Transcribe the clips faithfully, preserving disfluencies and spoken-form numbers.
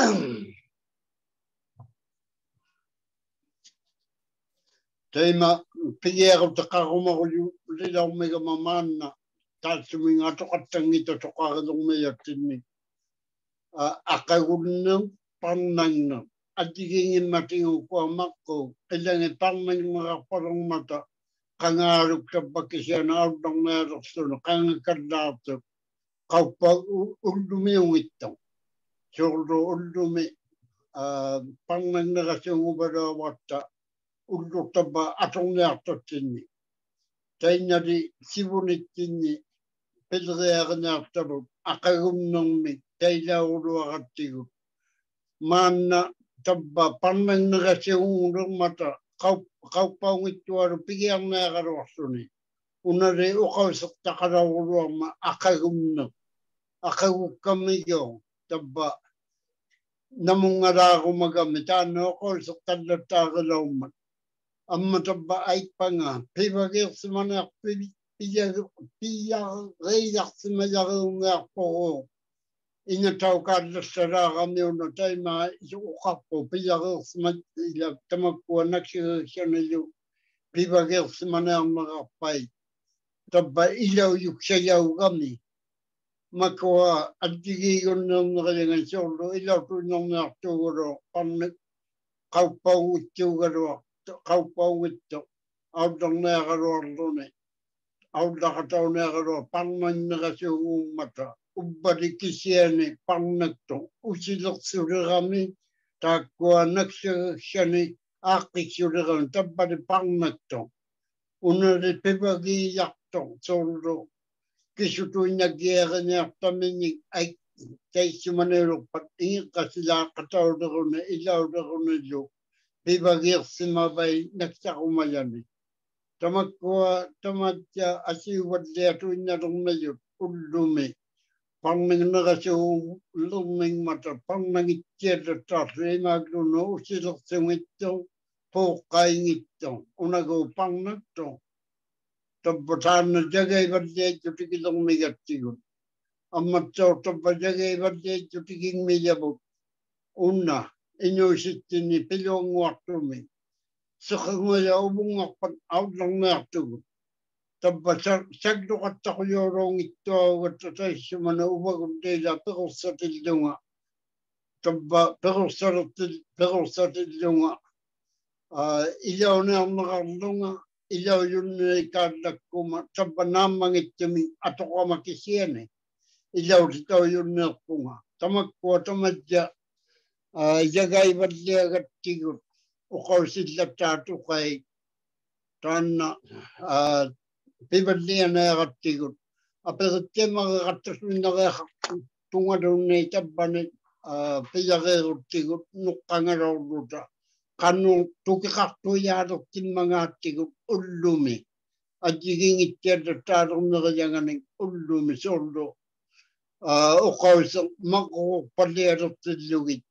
Teima piero takaruma yu lila omega mamana tatsuminga to katangito to karadong tini akagunno pannangno adigingin matingo ko makko elange pannang mga parang mata kangaruk sa bakisyan outong meron no kanga kadlato kaupa undumi yung ito solo undumi pannang na kasi ubara wata undo taba atong nato tini tanya di sibunit tini pedrear nato akagumnong mi tayla ulo akatigo mana taba pannang na kasi undo mata kau kau pau itu aru pigiang na karosuni unare o kau sakta karawuro ma akagumno akagukamiyo taba namungara ko magamita no ko sakta lata kalawman amma taba ay panga pibagir simana piya piya reyak simayar po ina tau kadla sara kami ono taima yukapo piyager simayila tamakwa nakshanayo pibagir simana magapay taba ilaw yuksayaw kami makwa adgigigon ng nakalingan solo ilaw to nang nakturo pan kaupaw ito garo kaupaw ito outang nakaro ne outang kataw nakaro pan man nakasyung mata ubari kisiane pannakto usilok surami takwa nakshani akik surami tabari pannakto unare pebagi yakto solo kisutu nagyera nyaktamini ay kay simanero pati kasila kataw na ilaw na jo pebagi simabay naksakumayani tamakwa tamatya asiwad leto nyarong na jo ulumi pannang nakasyo luming mata pannang itiyada tasre magluno usilok singito pokay ngito unago pannang to tabbatan na jagay badye jutikilong migatigun amatso tabba jagay badye jutiking miyabot una inyo sitini pilong watumi sakangaya ubung akpan outlang natugun tabba sagdo katta ko yorong ito watatay sumana ubagundela pero sa tilunga tabba pero sa pero sa tilunga ilaw na ang nakalunga ilaw yun na ikadak kuma tabba namang itumi ato ko makisiyane ilaw dito yun na kunga tamakwa tamadya jagay badya gatigur ukaw sila tato kay tanna pibadlian na katigut apel tema katus minda tunga dunne tabane piyage tigut nukanga rawduta kanu tukikakto yado kin mga tigut ulumi ajiging ityada tarong nakayanganing ulumi soldo ukaw sa mako palero tilugit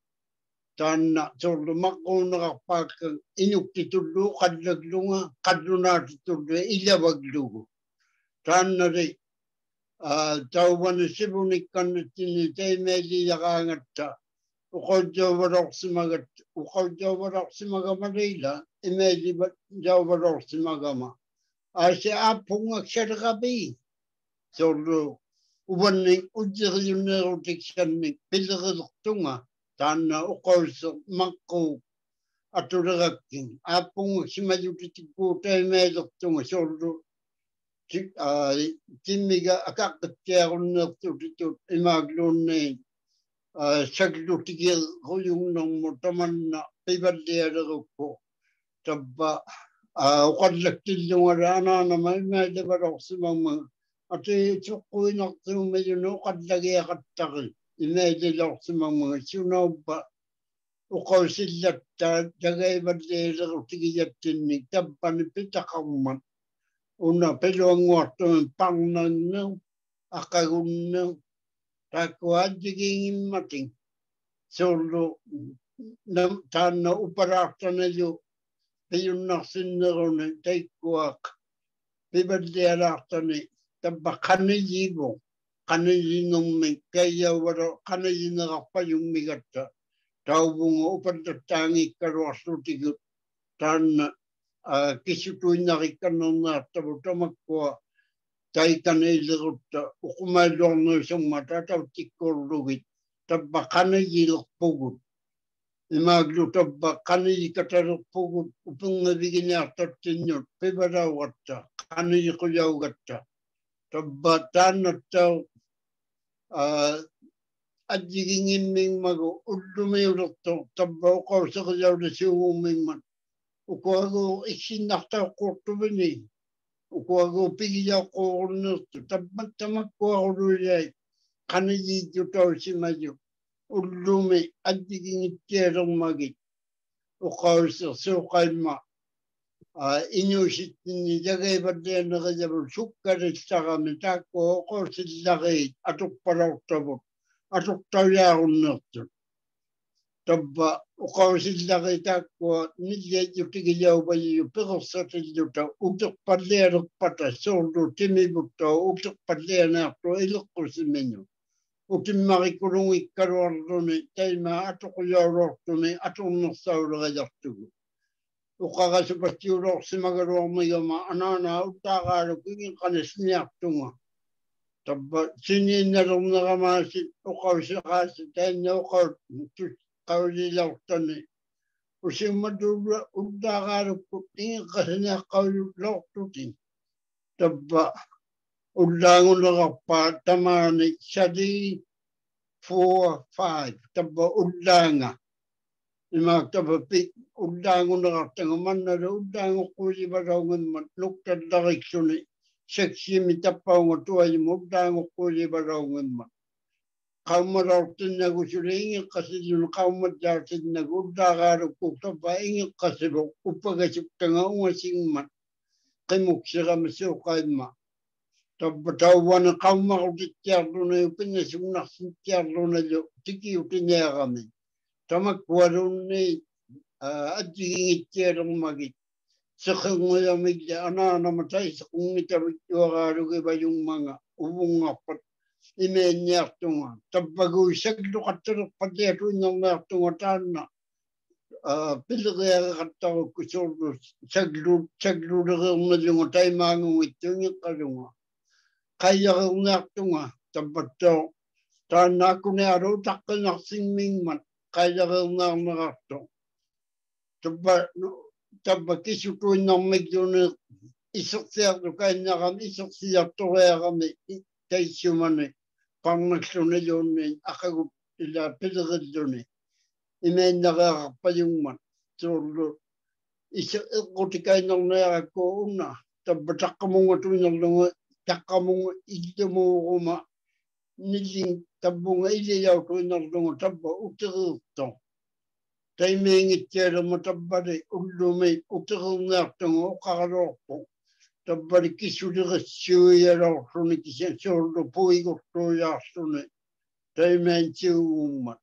tanna soldo mako nakapakang inuktitulo kadlaglunga kadluna titulo ilawaglugo tanna ri tauwan sibunikan tini taymeli yakangatta ukaw jawarok simagat ukaw jawarok simagamarila imeli jawarok simagama asi apung aksyarakabi soldo uwaning ujiriyunerotik siyanik piliriluktunga tanna ukaw sa mako atulagaking apung simayutitigpo taymeli soldo timiga akakatyaron na tututut imaglon na saglutigil ko yung nang motaman na pibadliada ko tabba ukadlaktil yung arana na may may debarok si mga ati tsukoy na ito medyo no kadlagi akatakil inedilok si mga sunaw ba ukaw sila tagay badliada ko tigiyat tinig tabba ni pitakaman una peluang waktu pangnan no akagun no takwa jiging mating solo nam tanna uparata na yo peyun nasin na ron taikuak pibadliarata ni tabakani jibo kanayinong kaya waro kanayinarapa yung migata. Tau bunga upantatangi karwasutigut tan kisutuin narikanong na tabutamakwa tay kanayilirutta ukumadorno isang mata tau tikorluwit tabba kanayilak pugut. Imaglu tabba kanayikatarok pugut upang nabigin niya tatinyo pibarawatta kanayikuyawgatta. Tabba tanat tau adjigingin ming mago udlumayurotto tabba ukaw sa kayaw na siuming man. Ukaw isinakta korto bini. Ukaw pigiyaw ko ornoto tabba tamak ko oruyay kanayidyo tau si mayo. Udlumay adjigingin tiyerong magit. Ukaw sa sukay ma. Inyusit ni jagay badya na kajabal sukarit sa kami tako ukaw silakit atok paraw tabot. Atok tawyaron nato. Tabba ukaw silakit ako nilya yung tigilaw ba yung pero sa tilyo ta utok padlerok pata sordo timibot ta utok padler na to ilok ko si menyo. Utim makikulong ikarwardo ni tayo ma atok yawrok to ni atok nasawra kajatugo. Ukaga sa pasyurok si magarong may gama anana utakaro kingin kanis niyak tunga. Tabba sinin na rin nakamasit ukaw sa kasi tayo na ukaw kawalilaw tani. Usim madura utakaro kingin kasi niyak kawalilaw tutin. Tabba ulangon na kapa tamani sadi four five tabba ulanga. Ima tabapit udangon na katangaman na udangon kuji barangon man lukta direksyon seksi mitapaw nga tuwa yung udangon kuji barangon man. Kaumarautin na gusuringin kasi yun kaumadyatin na udagaro kukta pa ingin kasi ro upagasip tanga ungasing man. Kimuksira masukay ma. Tabatawan na kaumarutit tiyarlo na yung pinasungnak sin tiyarlo na yung tikiyutin niya kami. Tamak warun ni adjingit tiyerong magit. Sa kangulamig na ana namatay sa kung itawagaro iba yung mga ubong apat. Imenyak tunga. Tabago sagdo katarok padero ng natunga tana. Pilagaya katawag ko sordo. Sagdo, sagdo na kang nalyunga tayo mangung itong yung kalunga. Kaya kang natunga. Tabato. Tana ko na araw takal naksing mingman. Kaya kang nakarato. Tabba, tabba kisutuin ng medyo na isoksiyak to kaya na kami, isoksiyak to kaya kami, kaya siyumani, pang nagsunod yun, akagup ila pilagad yun. Imay nakakapa yung man. So, isikotikay ng nayak ko una, tabba takamong ito yung takamong ito mo kuma, niling tabong iliyaw ko yung tabba utirito. Tayo may ngitira mo tabari ulumay utirong naktong o kakaroko. Tabari kisuli siya raw suni kisya sordo po ikot to yasuni. Tayo may siyuman.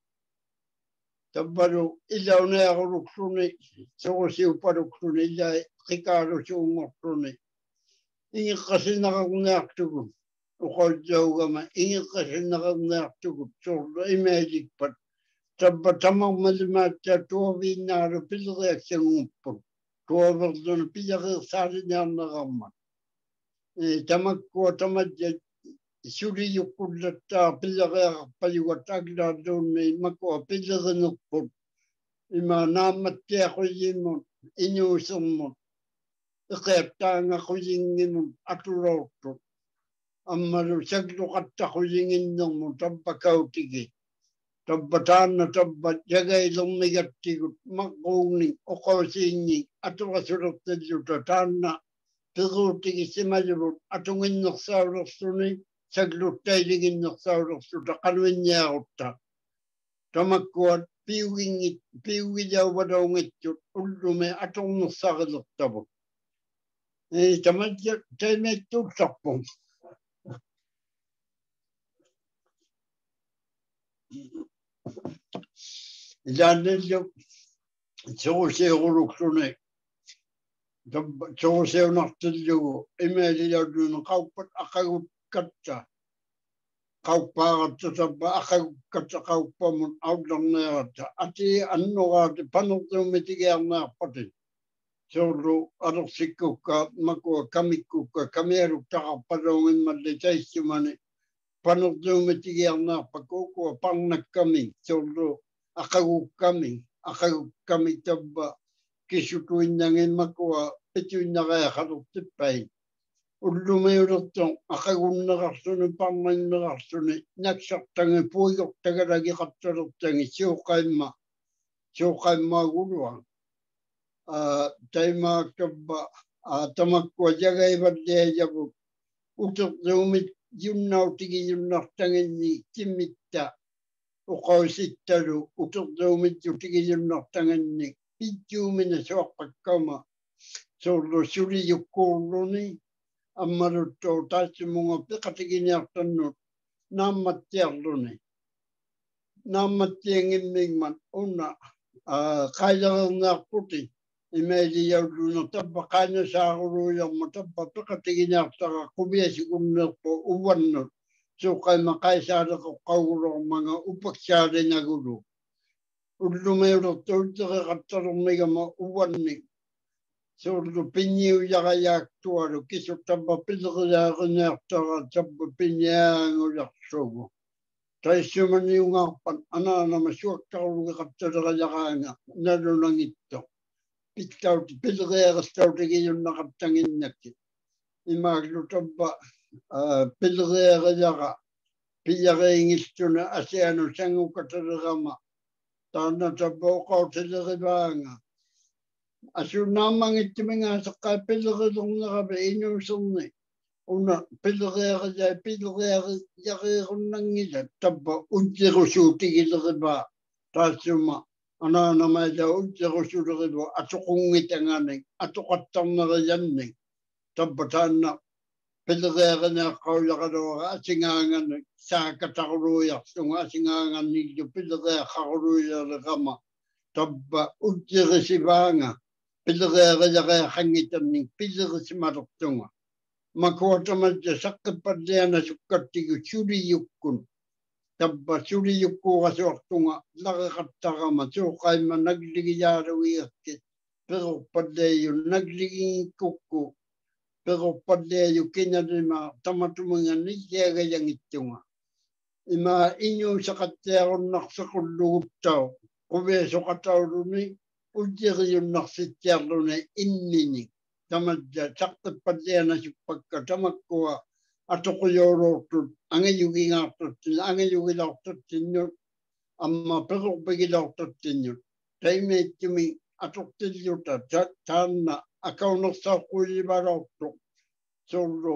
Tabaro ilaw na ako ruksuni. So siya pa ruksuni ilay kikaro siya umaksuni. Ingin kasi nakakunaktugon. Ukol jaw gama, ingin kasi nakakunaktugon. Sordo ay magic pat. Tabba tamang malimatya tuwa vinaro pilagay siyang umpon. Tuwa verdun pilagay sari niya nakaman. Tamag ko tamadya suri yukulata pilagay paliwat agla doon may makwa pilagay nukpon. Ima namatya ko yun inyusong mo. Ikayata nga ko yun aturato. Amaru sagdo kata ko yun mo tabba kautigit. Tabbatan na tabbat jagay lumigatikot makungning o kausinyi ato kasurot na jutatan na piruti isimayurot atong inoksaurok suni saglut tayo inoksaurok suta kanuin niya ota. Tamakkuat piwing piwiyaw wadaw ngitjut ulume atong noksarok tabot. Eh tamadya tayo may tutsakpong. Janel yung sosyo ruksune. Sosyo naktil yung imeli yung dun kaupat akagut katsa. kauppaagatta tabba akagukkata kauppamun audorneerata ati annogaati panortuumitigiarnearpati sorru arorsikkukka makua kamikkukka kameeruktaqarpaloongimmalli taissumani panortuumitigiarnearpa kuukua parnakkami sorru akagukkami akagukkami tabba kisutuinnangimmakua pituinnareaqalurtippai ullumiulurtung akagunneqarsuni parmanneqarsuni naksartangi puigortagalagi-qattalurtangi siuqaimma siuqaimmagulua taimaak tabba tamakkua jagaivalliajavut utertuumit yunnautigiyunnartanginni kimmitta uqausittalu utertuumit yutigiyunnartanginni pittuumina suaqqakkama sorlu suliyukkuurluni ammaluttu taassimunga piqatiginiartannut naammattiarluni naammattiangimmingman unna qailareernearputi imailiyaulluno tabba qainasaaruluuyarma tabba piqatiginiartaqa qubiasigunneerpu uvannut suuqaima qaisaaleqoqqaugulormanga upaksaalinagulu ullumiulurtu ultereqattalormigama uvanni sorlu pinniujaqajaaktualu kisut tabba pileriaaqiniartara tabba pinniaangularsugu taissumaniungaarpan anaanama suakkarulugeqattaleriaqaanga nalunangitto pittauti pileriaqistautigiyunnaqattanginnakki imaaglu tabba pileriaqiyaqa piyariingistuna asianu sangukataleriqama taana tabba uqautilerivaanga asunnaamangittiminga saqqaa pilerilornerapi inuuserni una pileriaqijai pileriaqiyaqiirunnangila tabba utsirusuutigilerivaa taassuma anaanamaila utsirusulerivu atuqungitanganing atuqattarneriyanning tabba taanna pileriaqineaqqaujaqaluaga asingaanganik saakataruuyarsunga asingaangannillu pileriaqqaruluuyerleqama tabba utsirisivaanga pileriaqiyaqeaqangitanning pilerisimalertunga makuatamatja saqqipalliana sukkattigu suliyukkun tabba suliyukkuurasuartunga lareqattarama suuqaimma nagligiyaalugiakki perupalleeyu nagligingikukku perupalleeyu kinalima tamatumunga nissiagayangittunga ima iñuusaqattiarunnarsequlluguttau quviasuqatauluni utsiriyunnarsitsiarluni innini tamadja saqqipalliana suppakka tamakkua atoquyuuluurtut angayugingaartuttin angayugilaartuttinnut amma perurpigilaartuttinnut taimeettumi atoqtilluta taanna akaunersauqquyivalaartuq sorlu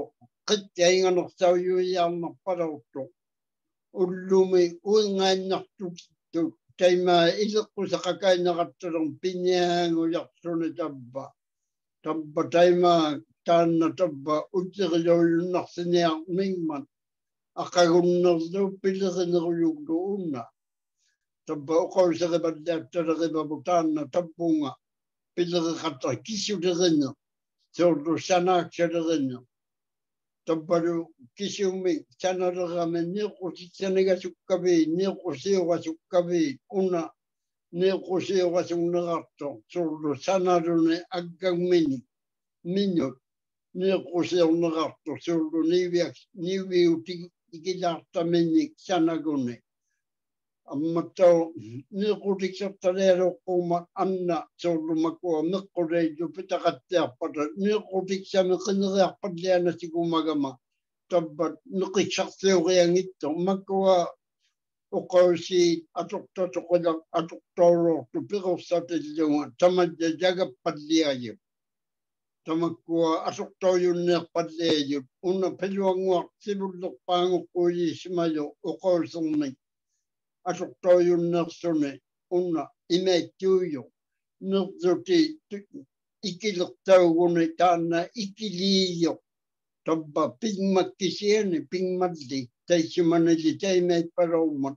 qittiainganersaujuiyaarnarpalaartuq ullumi uingaannartuttu taimaa ileqqusaqakainaqattalerm pinniaanguyarsuni tabba tabba taimaa taanna tabba utsiriluullunnarsiniarmingman aqagunnerlu pilerineruyuglu unna tabba uqauserivalliattalerivavu taanna tabpunga pileriqatta kisulerine sorlu sanaaksalerine tabbalu kisumi sanalerame niiqusitsanigasukkavi niiqusiugasukkavi una niiqusiugasunnerarto sorlu sanaluni aggammini minut niiqusiornerarto sorlu niiviak niiviutigilaartamini sanaguni ammattau niiqutiksertalealuqquuma anna sorlu makua meqquleillu pitaqattiarpata niiqutiksami qineriarpallianasikumagama tabbat neqissarsiuriangitto makua uqausi atoqtatoqilaq atoqtaulortu piqursatillunga tamadja jagappalliaju tamakkua atoqtaujunniarpalliajut una piluanguaq sivullerpaanguqquyiisimayu uqausermi atoqtaujunnersuni una imaittuuyu nertuti ikilertauguni taanna ikiliiyo tabba pingmakkisiani pingmalli taissumanili taimaippalerummat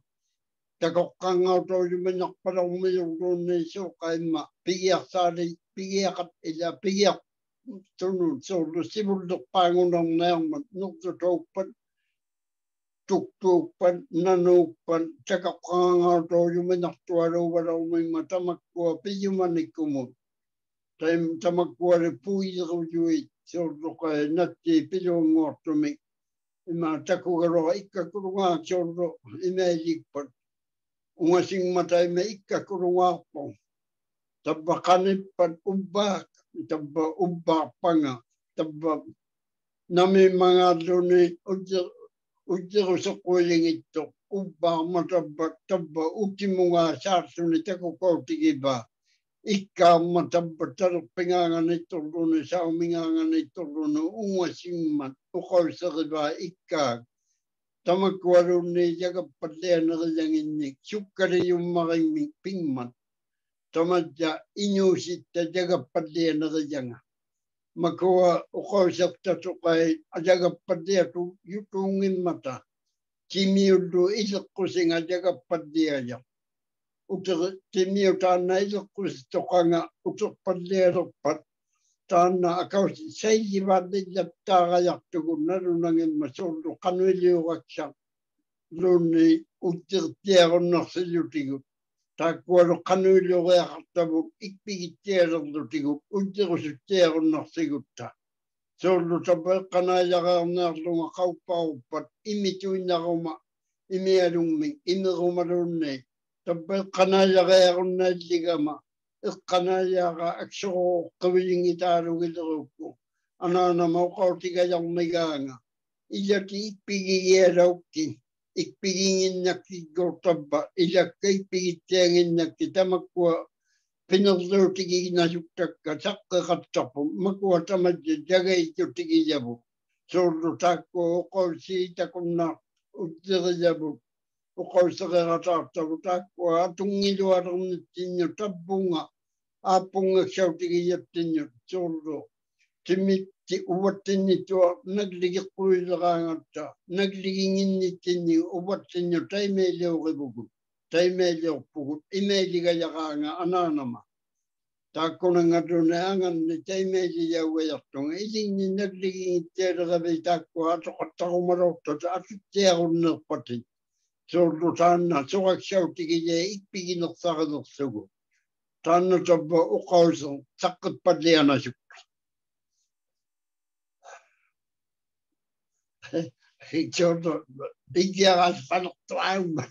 takoqqangautaujuminarpalermiyurluunni suuqaimma pigiarsaali pigiaqat ila pigiaq tunut sorlu sivullerpaangunerniarmat nertutouppat tuktupan nanupan cakapanga yuminaktua rawaraw may matamakwa piyumanikumun taim tamakwa puiro yuit sordo kay natti pilongortumi ima takugaro ikkakurunga sordo imelikpat ungasing matay me ikkakurunga po tabba kanipan ubak tabba ubak panga tabba nami mga duni ujir ujir sa kuling ito ubak matabba tabba ukimunga sarsuni takukautigiba ikka matabba tarupingangan ito duni sa umingangan ito duni ungasing mat ukaw sa riba ikka tamakwarun ni jagapadlian na kayang inik sukari yung maraming pingman tamadya inyusit ta jagapadlian na kayang makuha ukaw sa tatukay jagapadlian tu yutungin mata kimiyudu isak kusing jagapadlian ya utak kimiyud tanah isak kus tukanga utak padlian rupat tanah akaw say jibadid yapta kayak tugun narunangin masurdo kanwili waksak luni utak tiyagon naksilutigo takwaro kanwili wakatabu ikpigit tiyagon lutigo utak usik tiyagon naksigutta surdo tabal kanayaka narlunga kaupaupat imituin nakuma imiarungming imirumarunne tabal kanayaka yakon naligama ikkanayaka akso kawiling itaro giloko anana maukautiga yang meganga ijati ikpigiyerauki ikpigingin nakki gortabba ilakka ikpigitengin nakki tamakwa pinagdurtigi nasuktakka sakka kattapu makwa tamadja jagay jutigi jabu sordo takko ukolsi takunna uddigi jabu ukolsi kagataatabu takko atungilu arunnitinyo tabbunga apunga ksyautigi jattinyo sordo timitti uwattinni tuwa nagligikuilagaangata nagliginginnitinni uwattinyo taimeleogibugut taimeleopugut imeligayagaanga ananama takkunangadune anganni taimeliyawajartunga ilinni nagligingitteeragabe takko atoqattaqumarortata atuttiagunnerpatin sordo taanna suqaksyautigiye ikpiginersarinersugu taanna tabba uqausu saqqitpallianasuk sordo igiagas panertuaumma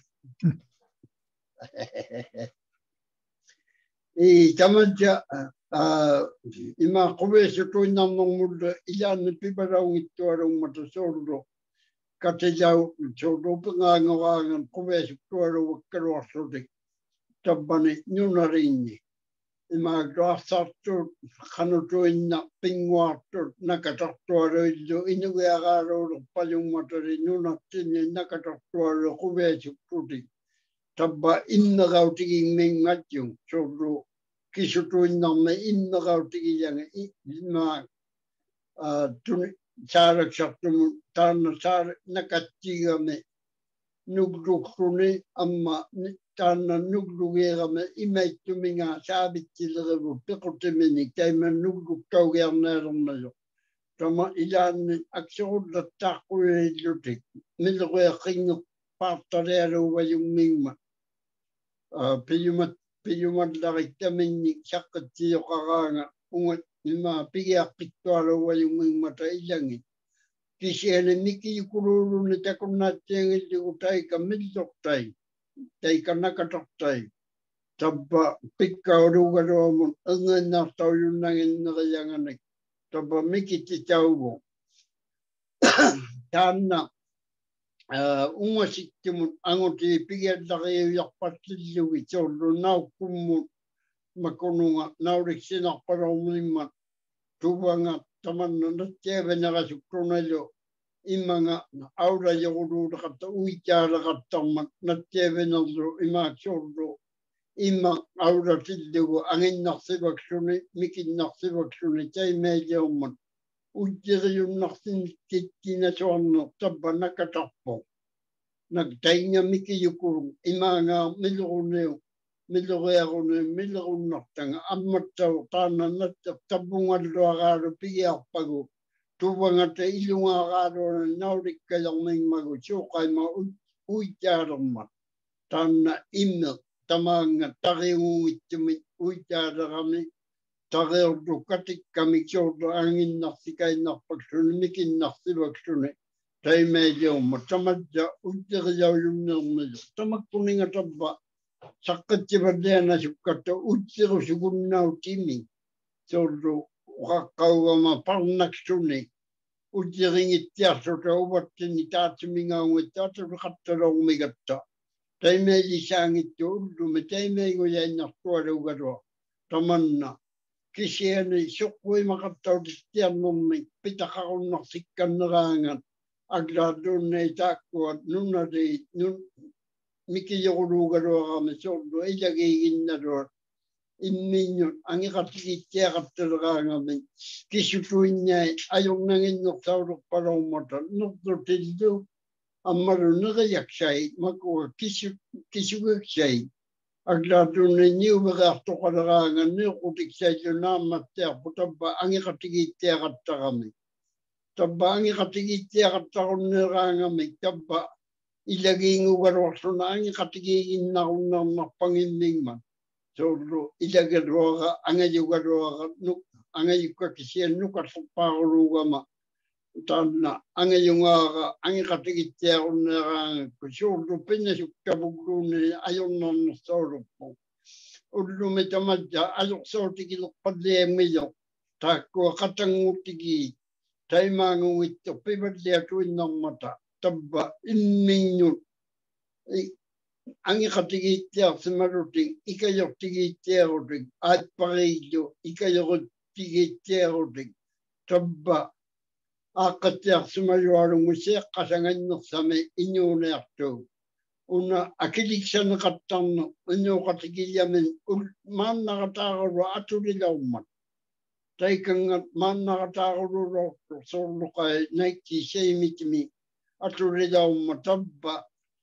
i tamadja ima qubesutuinnarnermulla ilaanni piparaungittuarungmata sordo katijau sordo pingaangoraangan qubesutuaruwakkaluarlutik tabbani nyunarinni ima glassartut qanutuinna pinguartut nakatartuaruillu inugiagaarulu pajungmatari nyunattinni nakatartuaru qubeesuktutik tabba innagautigingmingmatjung sordo kisutuinnarme innagautigiyanga ima tuni saaraksartumu taanna saar nakattigame nugluqruni amma taanna nuglugierame imaittuminga saavittilerevu pequtimini taima nugluktaugiarneernernayo tama ilaanni aksorullattaaqquillutik mileruaqingeq paartarialuuvajungmingma piyumat piyumallarittamini saqqattiyoqaraanga ungat ima pigiaqqittualuuvajungmingmata ilangi kisiane miki yukuruluni takunnaattiangillugu taika millortai taika nakatortai tabba pikkaurugaruamun engainnaartauyunnanginneriyaganik tabba mikittitaugu taanna ungasittimun anguti pigiallariuyarpattillugi sordo naukkummun makununga nauriksinarpalormimmat tuvanga tamanna nattiavenarasuktunalu imanga aurajoruluqatta uitjaalaqattarmat nattiavenerlu imaak sordo imma auratillugu anginnarsivaksuni mikinnarsivaksuni taimeeliormat ujjiriyunnarsinkittinasuarner tabba nakatarpo nak tainga mikiyukurung imanga miluruneu miluriarune milurunnartanga ammattau taanna natta tabbungalluaraalu pigiarpagu tuvangata ilungaagaroona naurikkajarmingmagu suuqaima uitaaramma taanna imme tamaanga tariungungittumit uitaalarami tareordu katikkami kiordu anginnarsikainnarpaksuni mikinnarsivaksuni taimeiliumma tamadja uiterijaujunnermilu tamakkuninga tabba saqqatsivalliana sukkatta uitserusugunnautimi sordu uqaqqaugama parnaksuni uitseringittiarsuta uvattini taatimingaungittaatulu qattaloormigatta taimeili saangittu ullumi taimeigujainartualuugalua tamanna kisiani suqquimaqattautistiarnermi pitaqarunnarsikkaneraangan aglaadunne taakkuat nunnari nun mikijoruluugaluarami sordu ilagiiginnaluat imminnut angiqatikittiaqattuleraangami kisutuinnai ajornanginnersaulurpalormata nertutillu ammalu neriaksai makua kisu kisugaksai aglaadunne niuveriartoqaleraanga neequtiksailu naammattiarpu tabba angiqatikittiaqattarami tabba angiqatikittiaqattarunneeraangami tabba ilagiingugaluarsuna angiqatigiiginnarunnermarpangimmingman sorlu ilagaluaga angayugaluaga nuk angayukkakisian nukarsorpaaruluugama taanna angayungaaga angiqatigittiarunneeraanga kusorlu pinnasukkavuggluunni ajornarnersauluppu ullumi tamadja ajorsoutigilerpalliammiyo taakkua qatanguttigi taimaangungittu pivalliatuinnarmata tabba imminnut angiqatigittiarsimalutin ikajortigittiarutin aatpariillu ikajortigittiarutin tabba aaqqattiarsimalualungusiaqqasangannersami inuuneartuu una akiliksaneqattarnu inuuqatigillamin maannaqataarulu atulilaummat taikangat maannaqataarululortu sorluqai naikki seimitimi atulilaumma tabba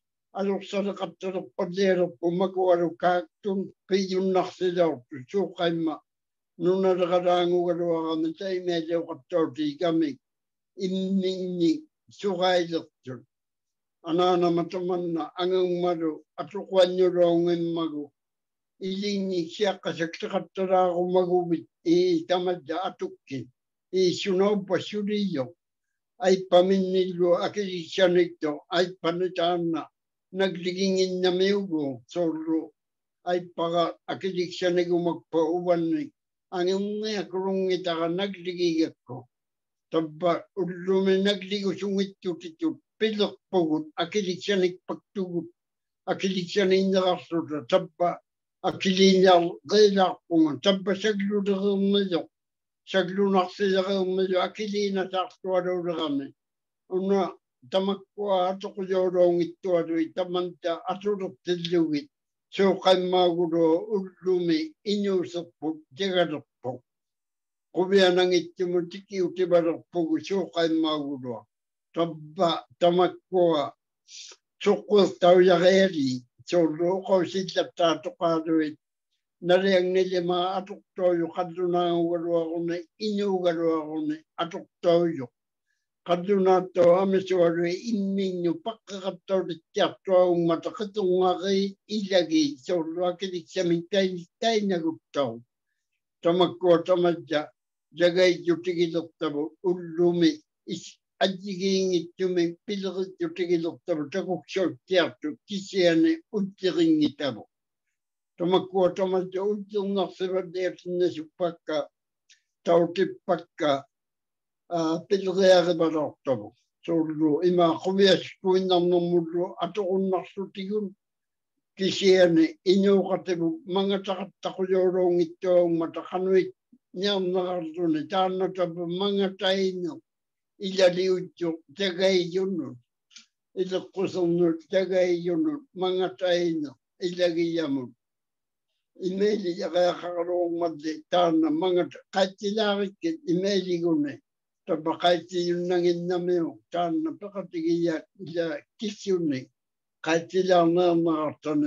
alorsaneqattalerpallialerpu makualu kaaktun piyunnarsilaortu suuqaimma nunaleraangugaluarami taimialiuqattautigami imminni sugailertun anaanamatamanna angangmalu atuquannyuluongimmagu ilinni siaqqasakteqattalaarummaguvit ii tamadda atukkin ii sunauppa suliyo aippaminnilu akilissanitto aippanitaanna nagliginginnamiugu sorlu aippaga akilissanigumakpa uvanni angiunniakurungitaga nagligigakko tabba ullumi nagligusungittutitut pilerpugut akilissanikpaktugut akilissaninnerarsuta tabba akiliinar qeelaarpunga tabba saglulereermiyo saglunarsilereermiyo akiliinataartualuulerami una tamakkua atoqjooloongittualui tamanta atulertillugit suuqaimmaagulu ullumi inuuserput jagalerput quvianangittumu tikiutivalerpugu suuqaimmaagulua tabba tamakkua suqquertaujariali sorlu uqausillattaatoqaaluit naliangnilima atuqtauyu qallunaangugaluaruni inuugaluaruni atuqtauyu qallunaattau amisualui imminnu paqqaqattaulittiartuagummata qitungari ilagi sorlu akiliksamin tainaguttau tamakkua tamadja jagaijjutigilertavu ullumi ajjigiingittumi pileritjutigilertavu takuksautti kisiani uttirinnitavu tamakkua tamadja utternarsivalliatinnesupakka tautippakka pileriarivalortavu sorlu ima quviaskuinnarnermullu atoqunnarlutigun kisiani inuuqativu mangataqattaqujooloongittuagummata qanuit niarnerarluni taannatavu mangatainu ilaliutju tagaijunnut ileqqusernut tagaijunnut mangatainu ilagiyamun imeili jaqaaqaqaluormalli taanna mangat qaittilaarikkit imeiliguni tabba qaittijunnanginnamiu taanna peqatigiya ila kissiunni qaittilaarneernerartani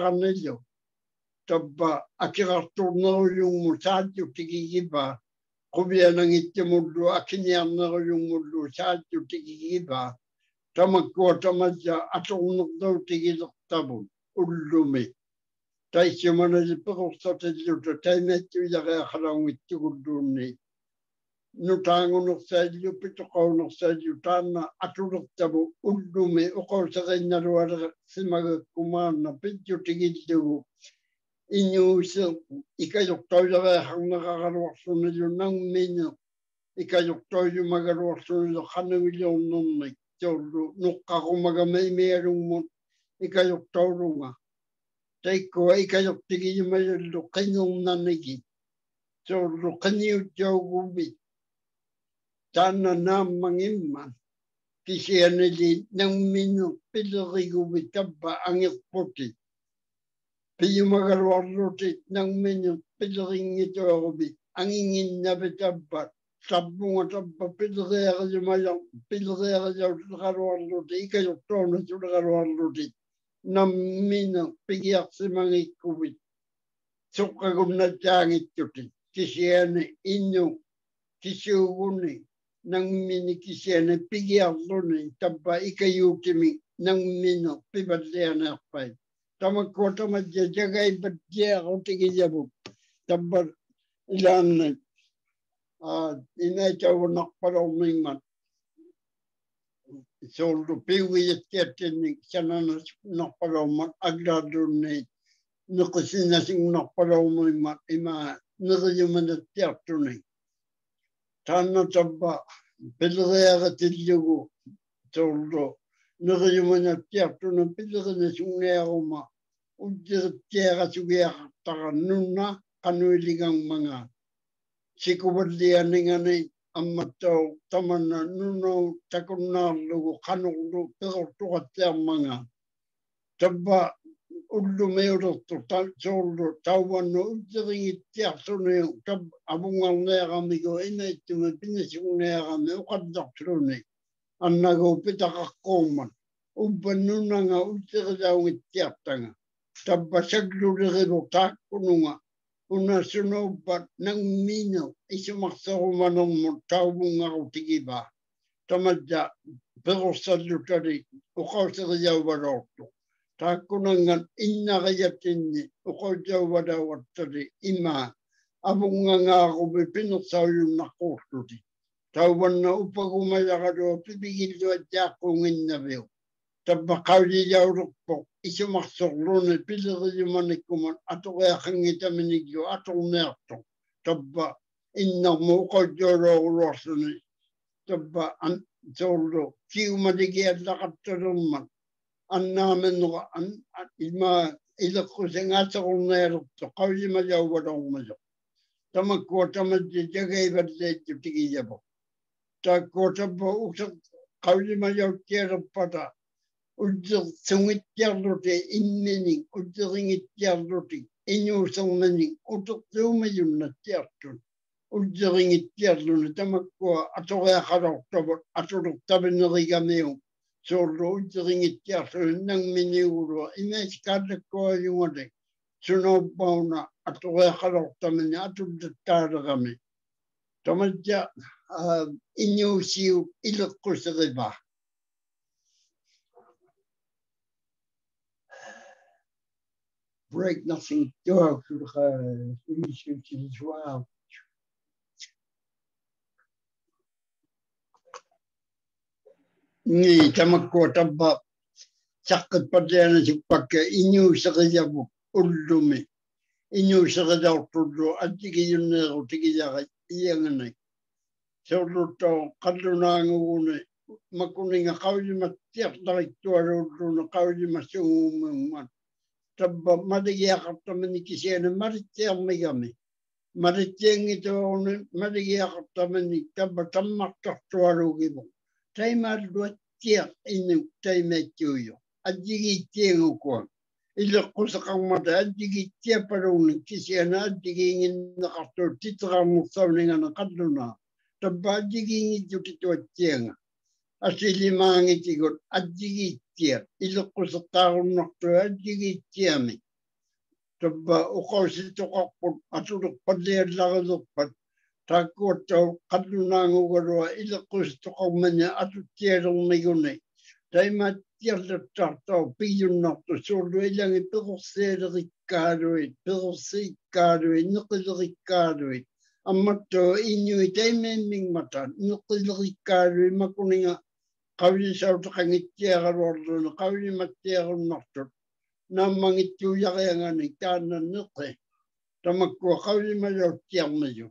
pitaqaranillu tabba akirarturneruyungmu saatjuttigigipa Kubia nang itimudu akinyang na yung mudu sa tigiba. Tamakwa tamadya atong daw tigilok tabon. Ulumi. Tai simana di pagkaksa sa luto. Tai metyo yaga karang ituguduni. Nutango no sa yu pitakaw no sa yu tana atulok tabo. Ulumi. Ukaw sa kanya ruwara simaga kumana. Pityo tigilyo. Inyo sa ikayok tayo yaga hang nakakarawakso na yun nang minyo. Ikayok tayo magarawakso na yun kanang ilong nunay. Jolo nukako magamay merong mo ikayok tayo nga. Taiko ikayok tigi yung mayalo kanyong nanigi. Jolo kanyo jaw gubi. Tana na mangiman. Kisiya nili nang minyo pilari gubi taba angit puti. Piyo magarawakso nang minyo pilari ngito gubi. Angingin na bitabat. Sabunga tabba pilgera jumayang pilgera jau karuarluti ikayok tono sudah karuarluti namina pigiak semangi kubit suka gumna jangit cuti kisiane inyo kisiuguni nang mini kisiane pigiak luni tabba ikayukimi nang mino pibadliana pai tama kota majja jagai badja roti jabu tabba ilan Uh, ina tahu nak parau mingat. So lupi it ketin sana nak parau mat agradun ni nukusin sing nak parau mingat ima nukujuman tiap tu ni. Tanah tabba pilgera tijugu so nukujuman tiap tu ni pilgera sungai oma ujir tiara sungai takanuna kanuiligang mga. Sikubadliya ningani amato tamana nuno takuna lugu kanulu pero tuatya mga taba ullu meuro to toldo tawano ujiri tiasone tab abungal nera migo ina tume pinisungera me ukadaktrone annago pitaka koman ubbanuna nga ujiri daw tiatanga tabba saglu rego takununga una suno bat nang mino isumakso manong mutaw nga utigiba tamadya pero sa lutari ukaw sa kayaw baroto takunangan inna kayatin ni ukaw jaw badawat tari ima abong nga nga ako pinaksaw yung nakoto di tawan na upagumaya ka do pipigil do at yakungin na biyo tabakaw di yaw rukpo isumakso rune pilari yung manikuman ato kaya kangita minigyo ato nerto tabba inna mo ko joro rosuni tabba an joro kiu madigya lakataruman an namin no an ima ilako singa sa nerto kawli majaw wadong majaw tamakwa tamadya jagay badle jutigiyabo takwa tabba uksak kawli majaw kera pata ujir sungit jarluti innini ujiringit jarluti inyo sungmani utuk tumayun na jartun ujiringit jarluni tamakwa atokaya karok tabot aturuk tabinariga meyo solo ujiringit jarluni nang miniuro imes kadakwa yung ade suno bauna atokaya karok tamani atudetara kami tamadya inyo siyo ilakusiriba break nothing door sur issue qui joie ni tamakko tabba sakkat padana sipakke inyu sakajabu ullumi inyu sakajautudo adigi yunne utigi jaga iyangane sewluto kadunangune makuninga kawji matiak dari tuaro no kawji masumman tabba madigya kaptamani kisena maritya megami marityang ito madigya kaptamani tabba tammak taktuaro gibo taimar duatya inu taimetyo adigi tiengo ko ila kusakang mata adigi tia parun kisena adigi ngin nakato titra musawninga nakaduna tabba adigi ngito tito tienga asili mangi tigot adigi tia ilo kusataron nakto adigi tia mi tabba ukausi to kakpot atuluk padler lagalukpat Takuto kadunango garo ila kusto komanya atu tierong migune. Taima tiada tato piyun nato sordo ilang ipirose ricado e pirose cado e nukil ricado e amato inu taime ming mata nukil ricado e makuninga kawli sauto kangit tiara ordo na kawli matiara nato namang itu yakangani kana nuke tamakko kawli mayo tiamayo.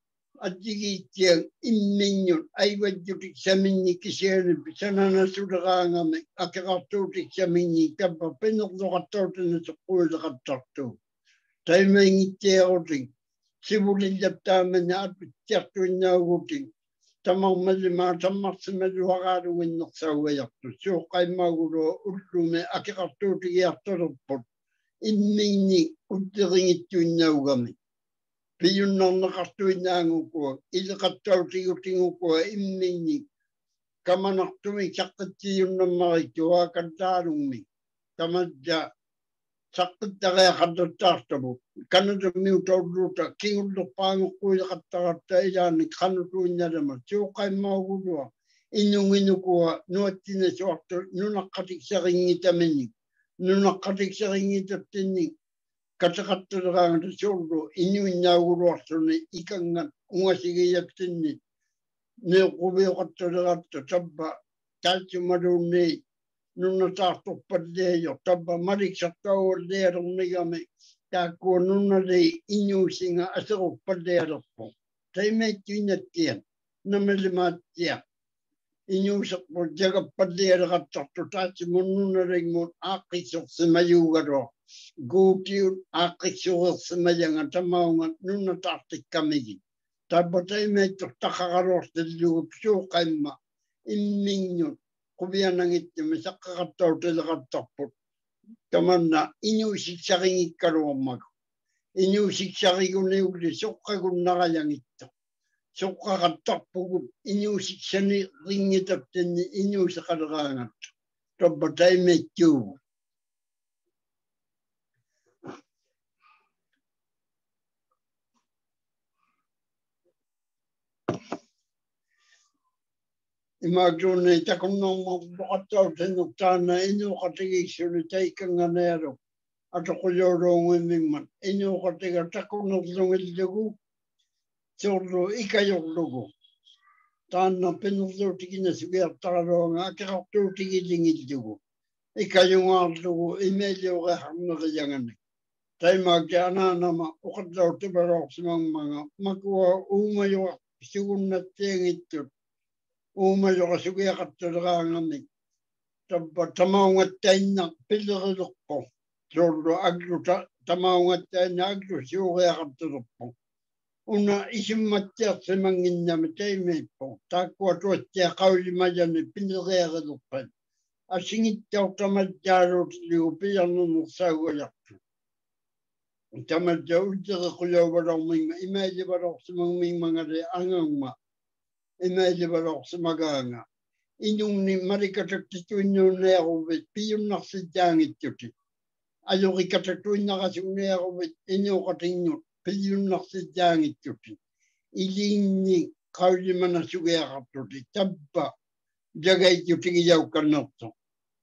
Adigi tiang imminyon ay wadjutik samini kisere bisanana sudaganga me akakatutik samini kapa penok dokatote na sukul dokatoto. Taima ingiti aoting sibulin japta mena atu tiatu inauguting tamang malima tamak semelu hagaru winnok sawayaktu sukay maguro ulume akakatutik yatoropot imminyi udiringit inaugami. Piyun nang nakatuin na ang uko, ila kataw tingo ko imini. Kamanak tumi sakit yun na makikwa kantarong mi. Kamadya sakit na kaya kadatarta mo. Kanada mi utaw luta, kingul do pango ko ila katarata iyan, kanutuin na naman. So kay magulo, inyong inukuha, nuat tinaswakto, nunakatik sa ringita mini. Nunakatik sa ringita tinig. Kata-kata orang sordo ini menyauruh sini ikangan ungasigi yaktini ne kubi kata orang tabba kalci maduni nuna tato pada yo tabba marik sakau dia rumni kami tak nuna de inu singa asal pada rapo tapi tuina tian nama lima tian inu sakau jaga pada rakat tato taci nuna ringun akisok semayu garo Gudiun akisyo semayang tamaungan nuna tatik kami. Tabatay may takakaros de lupyo kaima imminyon kubiyan ng itim sa kakataw talaga tapot. Kaman na inyusik sa king ikaromag. Inyusik sa king uniuli suka kung nakayang ito. Suka katapog inyusik sa ring itapin inyusik karagangat. Tabatay may tiyo. Imagine ta kung nung makataw tinuk tana inyo katigi sunitay kang anero at ako yorong imingman inyo katiga ta kung nung ildugo sordo ikayong lugo tana pinuldo tigi na siya taro nga kakakto tigi ding ildugo ikayong aldugo imelyo ka hamna kayangan tay magyana nama ukadaw tibarok sa mga makuha umayo sigun na tiyang ito Umayo kasi kaya katularangan ni Taba tamaungat tayo na pilirilok Sordo aglo tamaungat tayo na aglo siyo kaya katulok Una isim matya sa mangin na matay may po. Takwa to siya kawli mayan ni pilirilok pa. Asingit tayo tamadyaro liyo piyan nung sagoyak. Tamadyaw dira kuya warang mga imay warang sa mga mga angang ma. Imali barok sa maganga. Inyong ni marikatatuin nyo na ako with piyon na si Jangit yuti. Ayaw ikatatuin na kasi na ako with inyo katinyo piyon na si Jangit yuti. Iling ni kawli man na sugaya katuti. Tabba jagay yuti kiyaw kanato.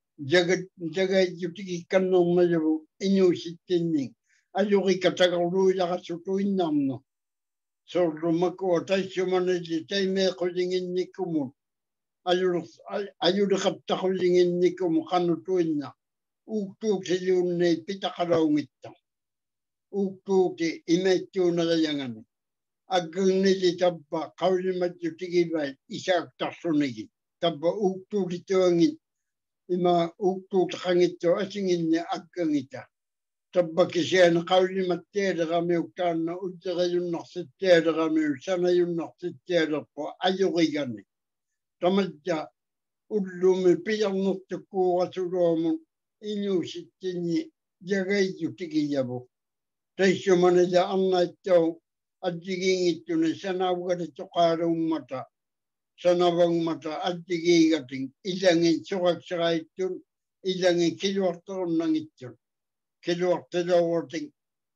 Jagay yuti kanong mayaw inyo si tining. Ayaw ikatagaluya kasutuin namno. So rumako tay sumanili tay me kulingin ni kumun ayur ayur kapta kulingin ni kum kanutuin na uktu silun ne pitakaraw ngita uktu ti imetyo na layangan agang nili tabba kawli matyutigi bay isak tasunigi tabba uktu dito angit ima uktu takangito asingin ni agang ita Tabba kisya na kawli matera kami ukan na udara yung naksitera kami sana yung naksitera po ayaw kay gani. Tamadya ulumi piyang nagtuko kasuro mo inyo sitini jagay yutigiya mo. Tayo manila ang naitaw at jiging ito na sanawag ito karong mata. Sanawang mata at jigigating ilangin sukak sa ito ilangin kilwarton ng ito. Kilo telo worting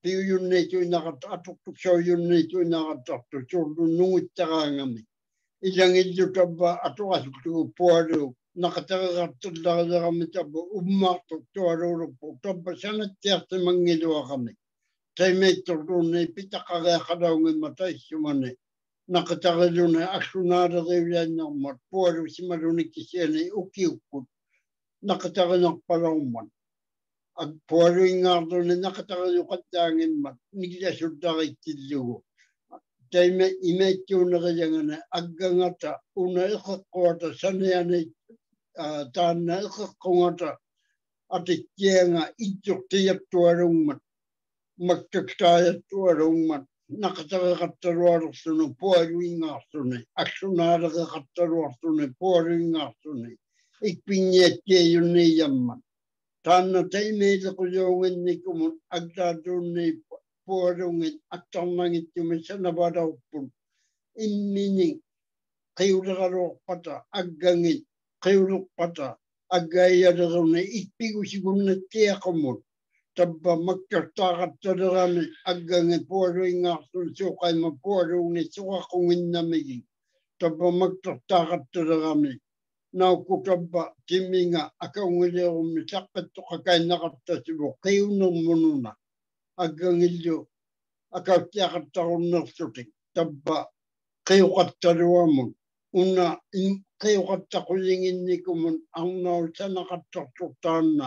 piuyunne tuinagat atuktuk sauyunne tuinagattartu surdu nunguttaraangami ilangillu tabba atuqasuktugu pualu naqataqaqartullarilaqami tabba ummaartuk tualuluppu tabba sanattiartimangiluaqami taimeitturtuunni pitaqareaqalaungimma taissumani naqataqilluni aksunaaleriuliannarmat pualu simalunikisiani ukiukkut naqataqinarpalaumman ak pualuingaarluni naqataqiyuqattaangimmat nigilasuddarittillugu taime imeittuuneriangana aggangata una iqeqquata saniani taanna iqeqqungata atikkianga itturtiyattualungmat maktaktaayattualungmat naqataqeqattalualerluni pualuingaarluni aksunaaleriqattaluarluni pualuingaarluni ikpinniattiayunniiyammat taanna taimeiliqujuunginnikumun agtaatuunni pualungit attarnangittumin sanavalaruppun immini qiuleqaluorpata aggangit qiuluqqata aggaiyaleruuni ikpigusigunnattiaqumut tabba makkartaaqattalerami aggangi pualuingaarlun suuqaima pualuunni suqaqunginnamigi tabba makkartaaqattalerami naukku tabba timminga akaungiliorummi saqqattuqakainnaqartasivu qiunermununa aggangillu akauttiaqattarunnersutik tabba qiuqattaluamun una qiuqattaqulinginnikumun arnaul sanaqattorturtaanna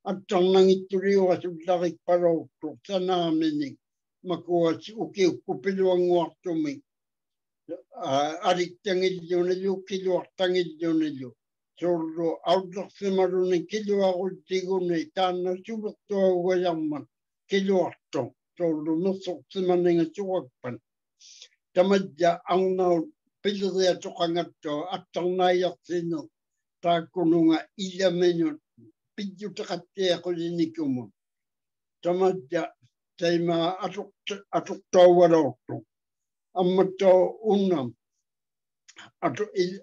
attarnangittuliuqasullarik sanaamini makuasi ukiukkupiluanguartumi alittangillunillu kiluartangillunillu surlu aullersimaluni kiluaruttiguni taanna suvertuaguayarman kiluarto surlu mersorsimaninga surakpan tamadja arnaul pileriatoqangattua attarnaayartinu taakkununga ilaminut pijjutaqattiaqullinikumun tamadja taima atuqtauvalortu ammattau unnam atu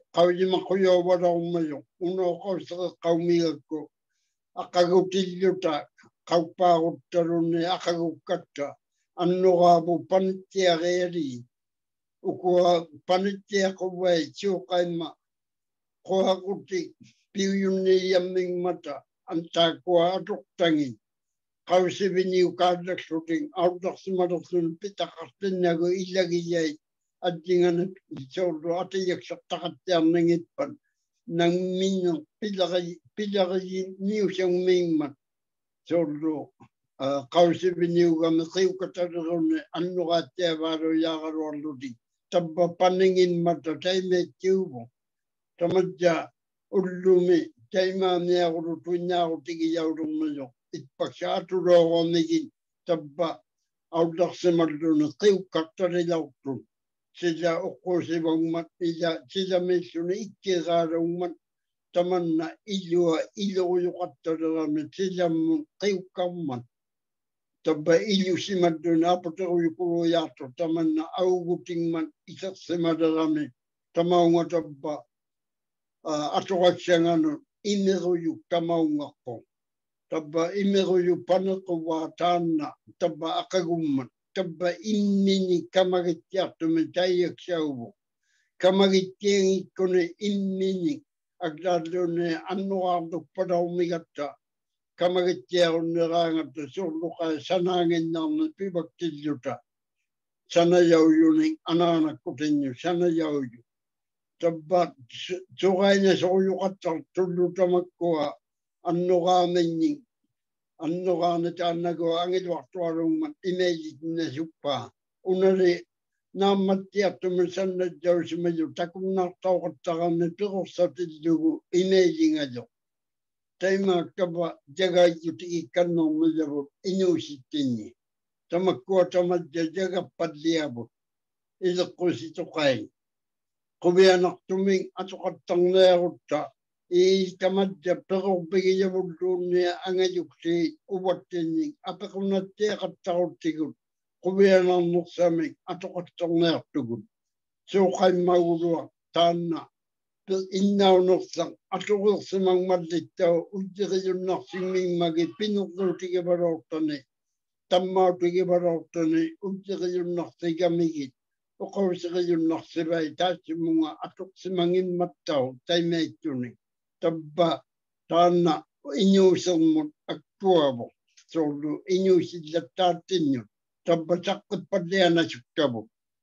qaulimaquyovalormayu unoqauseqaumigakku aqagutilluta qauppaaruttalunni aqagukkatta annuqaapu panittiareali ukua panittiaquvai suuqaimma quaquti piuyunniiyammingmata antaakua atuqtangi qausiviniu kaallaksutin aullarsimalerlun pitaqartinnagu illagiyai adjingana soorlu atiyaksartaqattiarningippan nangminne pilari pilari niusangmiingmat soorlu qausiviniugami qiukatallerunni annuqaattiavaaluyaaqaluarluti tabba paninginmata taimeettiuvu tamadja ullumi taimaamiaqulu tuinnaaqutigiyaulurmayo itpaksaatulooromigin tabba aullarsimalluni qiukkaqtalilaurtun sila uqqusivangmat ila sila missuni ikkiqaalungmat tamanna illua iluruyuqattalerami silammun qiukkammat tabba illusimalluni apateruyukuluyaartu tamanna augutingmat isersimalerami tamaunga tabba atuqaksanganu imeruyuk tamaungarpo tabba imeruyu panequvaa taanna tabba aqagummat tabba immini kamagittiartumi taiyaksauvu kamagittiangikkuni immini aglaalluni annuqaartukpalaumigatta kamagittiarunneraangatta surluqaa sanaanginnarni pivaktilluta sanayauyuning anaanakkutinnu sanayauyu tabba suqaina souyuqattartullutamakkua annuqaaminning annuqaana taannagua angiluartualungmat imeilitna suppaa unali naammattiartumin sannajjausimayu takunnaartauqattaqarni piqursatillugu imeilingalu taimaaqtapa jagaijjutigikkannermilavut inuusittinni tamakkua tamadja jagappalliavut ileqqusituqain quvianartuming atuqattarniarutta i tamadja peqorpigiyavulluunni angayuksi uvattinni apequnattiaqattaruttigut quvianarnersamik atuqattarniartugut suuqaimmaugulua taanna innaunersaq atuqersimangmallittau ujjiriyunnarsimmingmagi pinerluutigavaloortani tammautigi varortani utsiqiyunnartigamigit uqausiriunnarsibai taatsimunga atuqsimangimmattau taimeituni tabba taanna inyuusermut aktuavu soorlu inyuusillattaattinnu tabba taqqippadlianasukkavu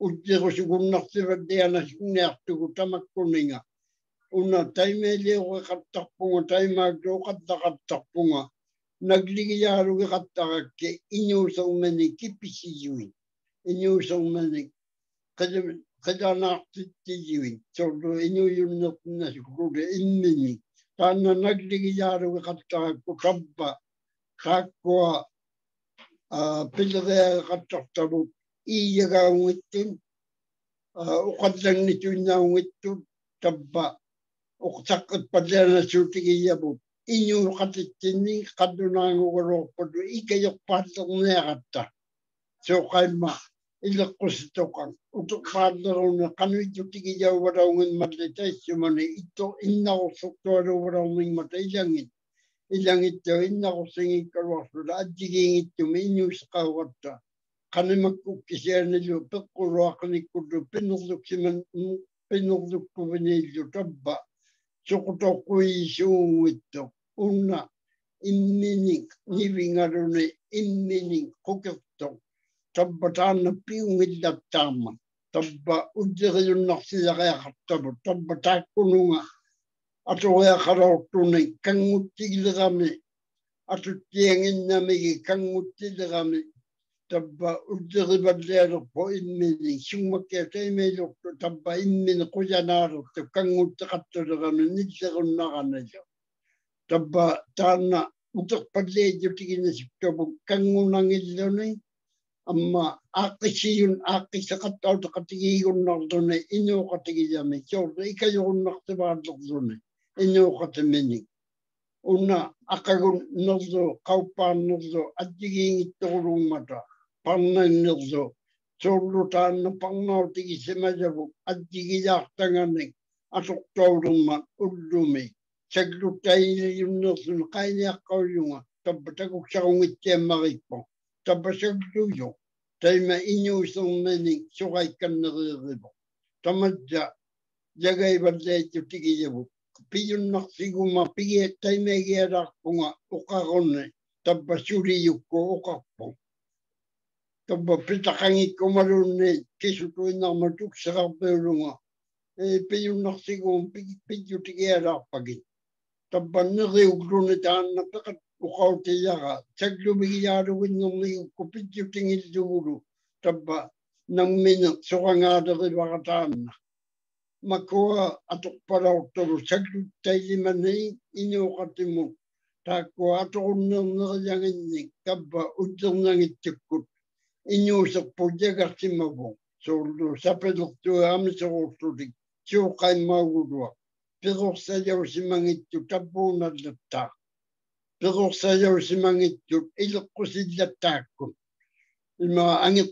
utsirusugunnarsivallianasugniartugu tamakkuninga una taimeliuqeqattarpunga taimaagtuuqattaqattarpunga nagligiaalugiqattarakki inyuusermani kipisiyuin inyuusermani qilanaartittiyuin soorlu inyuyunnertinasukkude immini taanna nagligiaalugiqattarakku tabba qaakkua pilereaqattartavut iiyagaungittin uqallangnitunnaungittut tabba uqtaqqippadlianassuutigiyavut inyuuqatittinni qallunaangugaluorpatu ikayorpaallerniaqatta sooqaimma illeqqusitoqan utuqpaallerune qanuittutigiyauvalaungimmalli taissumani itto innarussortualuuvalaungimmat ilangit ilangittu innarusingikkaluarlula attigiingittumi inyuusqaugatta qanimakkukkisianilu peqquluaqnikkullu pinnerluksiman pinnerlukkuviniillu tabba suqutorquiisuunguittu unna imminik nivingaluni imminik qukertoq tabba taanna piungillattaamma tabba udderiunnarsilariaqartavut tabba taakkununga atureaqaloortuni kanguttigilerami atuttianginnamigi kanguttilerami tabba udderivallialerpo immini summakkia taimeilortu tabba immini quyanaalertu kangutteqattulerami nillerunnaranillu tabba taanna uterpalliajjutiginasukkavu kangunangilluni amma aaqqissiyun aaqqisseqattauteqatigiigunnarluni inuuqatigiyami soorlu ikayurunnartivaallerluni inuuqatimini unna aqagun nerlu qauppaannerlu attigiingittorulummata parnannerlu soorlu taanna parnautigissimajavu attigiyaartanganik asortoulummat ullumi sagluttailiyunnerluni qainiaqqaujunga tabba takuksarungittiammarippo tabba sagluyu taima inyuusermani suqaikkannereerivu tamatja jagaivalliajjutigiyavu piyunnarsiguma pigie taimegialaarpunga uqarunni tabba suliyukku uqarpu tabba pitaqangikkumalunni kisutuinnarma tukserarpeulunga e piyunnarsigum pijjutigialaarpagit tabba neriugluni taanna peqat uqautiyaqa saglumigiyaaluginnermigukku pijjutingillugulu tabba nangmine soqangaaderivaqataanna makua atoqpalaortalu sagluttailimani inuuqatimut taakkua atoqunnernerianginnik tabba utternangittikkut inyuuserpu jagarsimavu soorlu sapelertua amisoruurlutik suuqaimaugulua piqorsajausimangittu tabbuunallattaa piqorsajausimangittut ileqqusillattaakkut ima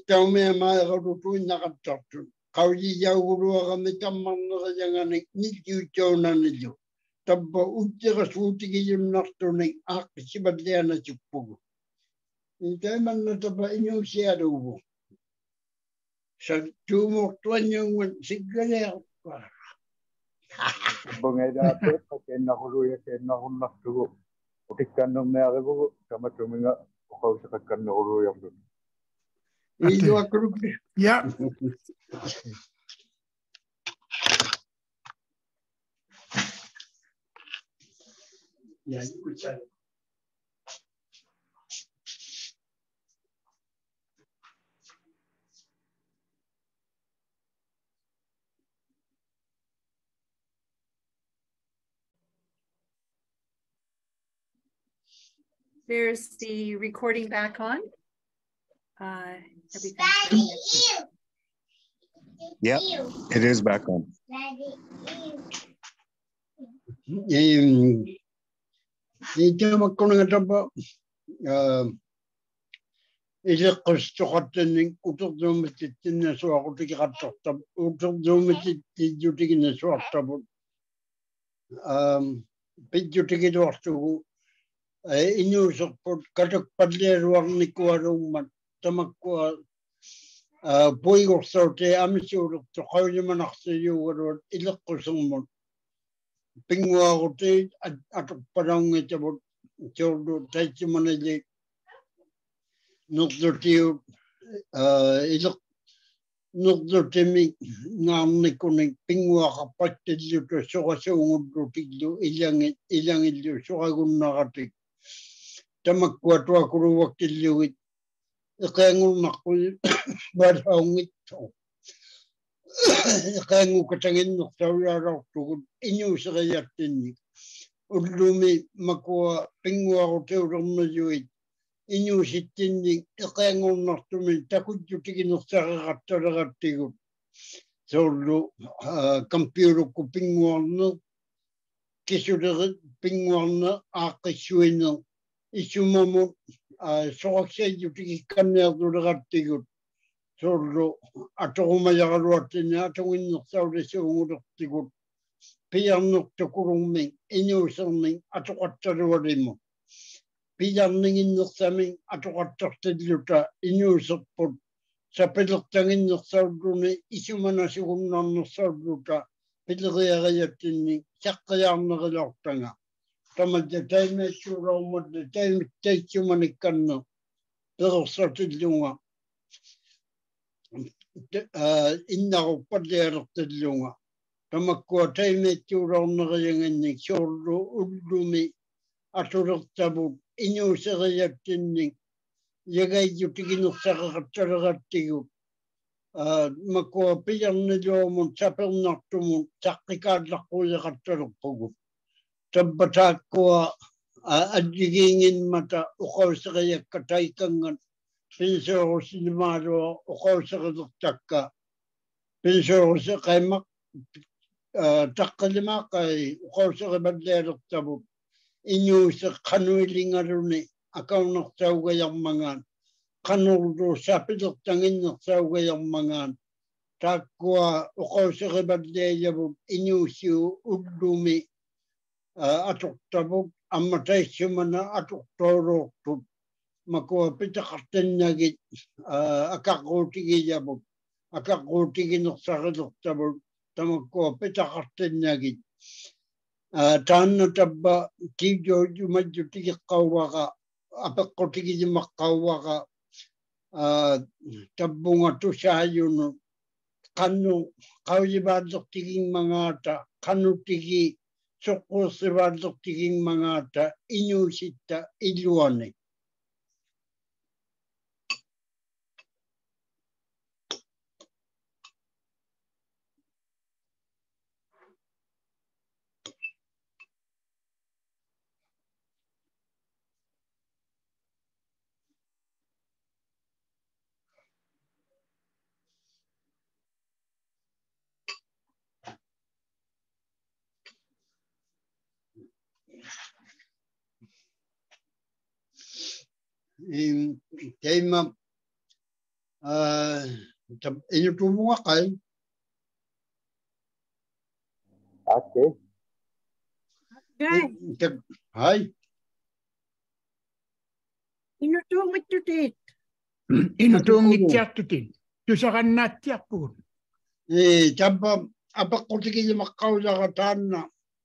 angirtaumiamaeqalutuinnaqattartut qaujiyauguluarami tammarnerianganik nilliutjaunanillu tabba utterasuutigiyunnartunik aaqqisivallianasuppugu itaimanna tabba inyuusialuugu sattuumortuanniungun siggalearpa Bangaidape pakenaquluya kennaqunnartugu utikkannerniarivugu tamatuminga uqausaqakkanneruluyarlu iluakkulukki ja ya escucha There's the recording back on. Uh, everything's Yeah, it is back on. Itamakkunangatapa ileqqusthuqattannik uterduumitittinnasuaqutigiqattortam uterduumitittiijjutiginnasuartaput pijjutigiluartugu inyusukput katak padleruang ni kuwarungman tamakwa puigursote amisuruk to kauyumanaksayu ilakkusungmun pingwagote atuk parangitabut jordu taichimanali nukdotiu ilak nukdotemi ngamnikunik pingwaka pattilluto sokasungudutiklu ilangit ilangillu sokagunnakatik tamakkuatua kuruwaktilluit iqaangulnaqul balaungitto iqaangu katanginnaqtaulaalortugut inyuuseriattinni ullumi makua pingwaaquteulermayuit inyuusittinni iqaangulnartumi takujjutiginersaqaqattalerattigut soorlu computerku pingwaarne kisulerit pingwaarne aaqqissuinne issumamut soqaksaiutikikkanniartulerattigut soorlu atorumayaraluattinni atunginnersaulisuungulertigut piarnertukurummi inyuuserni atoqattalualimu piarninginnersamin atoqattartilluta inyuuserput sapilertanginnersauluni isumanasigunnarnersaulluta pileriariattinni saqqayaarnerilortanga tamadda taimeessuuraummadda taimittaitsumanikkanne perersatillunga innaruppadlialertillunga tamakkua taimeessuuraornerianginni soorlu ullumi atulertabut inyuuseriattinni yagaijjutiginersaqaqattalerattigut makua piarniluumun sapernartumun saqqikaallaqquyaqattalerpugut tabbataakkua addigiinginmata uqauseriakka taikangan pinseerusinimaalua uqauserilertakka pinseerusi qaimaq taqqalimaaqai uqauseriballialertabut inyuuse qanuilingaluni akaunnertaugajarmangaan qanurlu sapilertanginnersaugajarmangaan taakkua uqauseriballiajavut inyuusiu ullumi atortabut amma taissumana atortooluortut makua pitaqartinnagit akaqquutigijavut akaqquutiginersarilertabut tamakkua pitaqartinnagit taanna tabba kiijoojumajjutigiqqauvaqa apeqqutigijimaqqauvaqa tabbunga tusaayunu qannu qaujivaallertigingmangaata qannutigi soqquussivaallertigingmangaata inyuusitta illuani Tema ini tumunga kai. Okay. Okay. Hai. Inu tuumitutit. Inu tuumitiartutin. Tusarannaattiarpugut. Eh, tampa apaqqutikilimaqqaulaqa taanna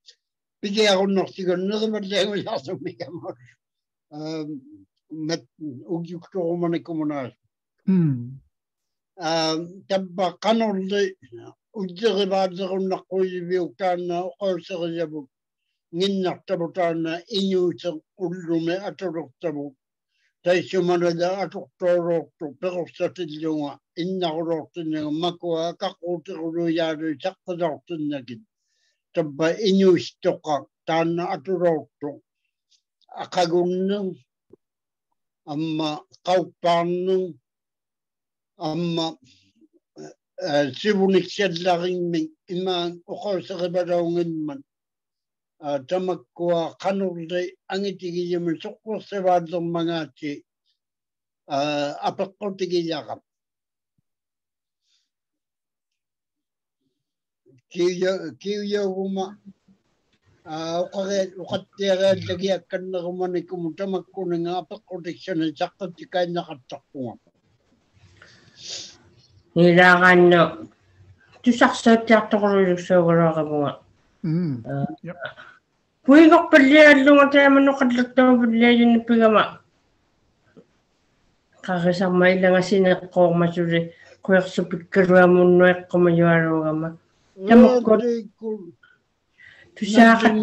pigiarunnertigunnerivallangullarsumikamut. Um, met ugjuktorumanikkumunaas. Hmm. Um, tampa qanorli ujjerivaallеруннарқуйивиуктаанна оqauseriavut nginnartabutaanna inyuuser ullume atulortabut taissumanala atortoorortu perussatillunga innarulortinnaga makua akaqquuteruluyaalu saqqilortinnagit tabba inyuistoqa taanna atulortu aqagunne amma qauppaarne amma sivuniksallaringmi imaan oqauserivalauнгинман tamakkua qanurli angitigiyimun soqqursivaallермангаати apeqqutigiyaqa kiuya kiuyaguma وقرأت وقتيرات دقيقة كنا غمانكم متمكنين أبقى protection الزقة تكاين نقد تقوم. إذا غنى تشخصت تعتقد سوغرا غبوا. كوي قبل اللي ما تعمل نقد للتوب اللي نبيما. كأسا ما إلا غسينا قوم مسؤول كوي سبكروا من نوعكم يوارو غما. تمكن. تشاهد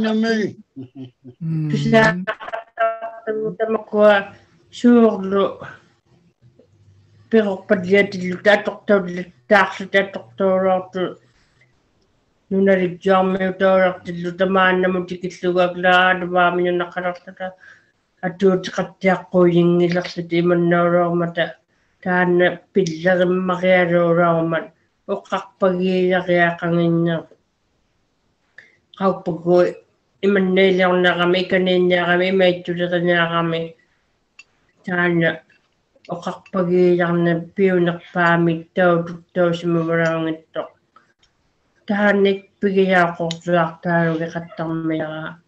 تشاهد تمكوا شغل بيروق بديات اللي تدكتور اللي تاخذ تدكتورات نونر الجامعة ودورات اللي تمانا مديك اللغة لا دبا من نقرأت أدوت قد يقوين لقصدي من نورو متى كان بلغ مغير رومان وقق بغي يغيقن Kau pegoi iman nela na kami kanina kami may tulad na kami sana o kakpagi lang na piyo na pamit daw daw sa mabarang ito tahanik bigay ako sa taro katang may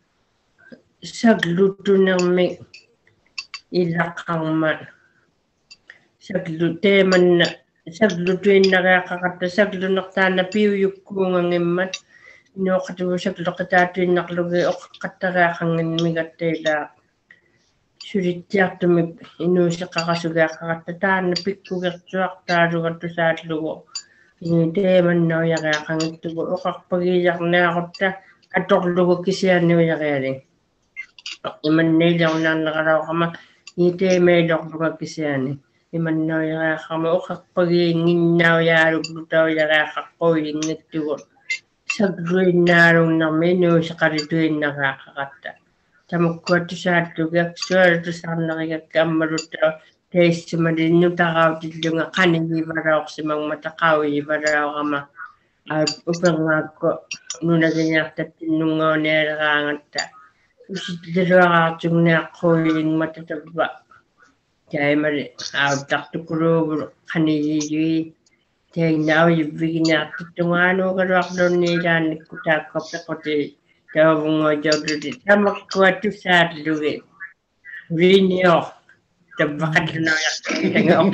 sagluto ng may ilakang man sagluto man sagluto yung nakakakata sagluto na tana piyo yung kungang iman no katu saklo naklugi o katara kangin migatela surityak tumi inu sakakasuga kakatata na pikku gatsuak taru katu satlugo ini de man no yaga kangin tugo o kakpagiyak na akota atok lugo kisiyan no yagari iman nila na nakaraw kama ini de may dok lugo kisiyan iman no yaga kama o kakpagingin na yarug lutaw yaga kakoy ingit tugo Sagluin narong namin no sa karituin nakakakata. Tamukwa to sa tugak suwar to sa nakikakamaruta taste sa madin yung takaw tilo nga kanin ibaraw sa mga matakaw ibaraw kama at upang ako nung naganyak tatin nung nga nirangata. Usit dara yung nako yung matataba. Kaya mali out takto kuro kanili Kaya now you begin at the one who got off the need and could have copy cottage. Tawang nga jogger. Tama ko to sad luwi. Rinyo. Tabakat na yan.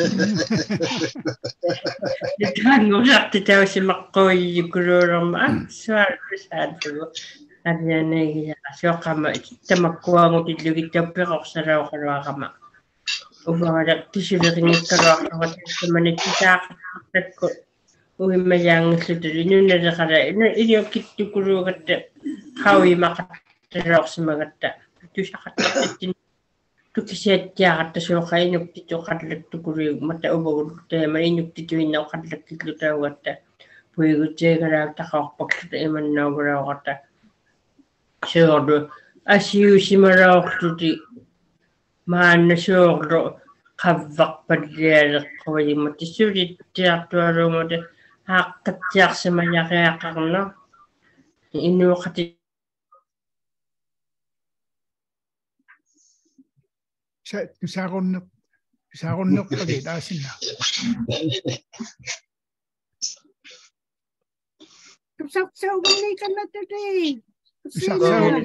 Dito ko sa titaw si Makoy yung kurorong maan. Swar ko sad luwi. At yan ay so kama. Tama ko ang utiliwi pero sa raw karawa kama. Ubarak tisulirin yung karawa karawa sa manitita. Ko uwi mayang sudri nu na kara ina iyo kitu kuru kata kawi makatero sa magata tu sa kata tin tu kiset ya kata so kay nuk titu kadlek tu kuru mata ubo te mari nuk titu ina kadlek titu ta wata pui guje kara ta kok pak te man na bra kata so do asiu simara tu man so do Kavak padler kawai mati sulit tiap tuaro mati hak ketiak semuanya kayak karena ini waktu saya saron saron nok pagi dah sini. Sak sak beli kan tadi. Sak sak.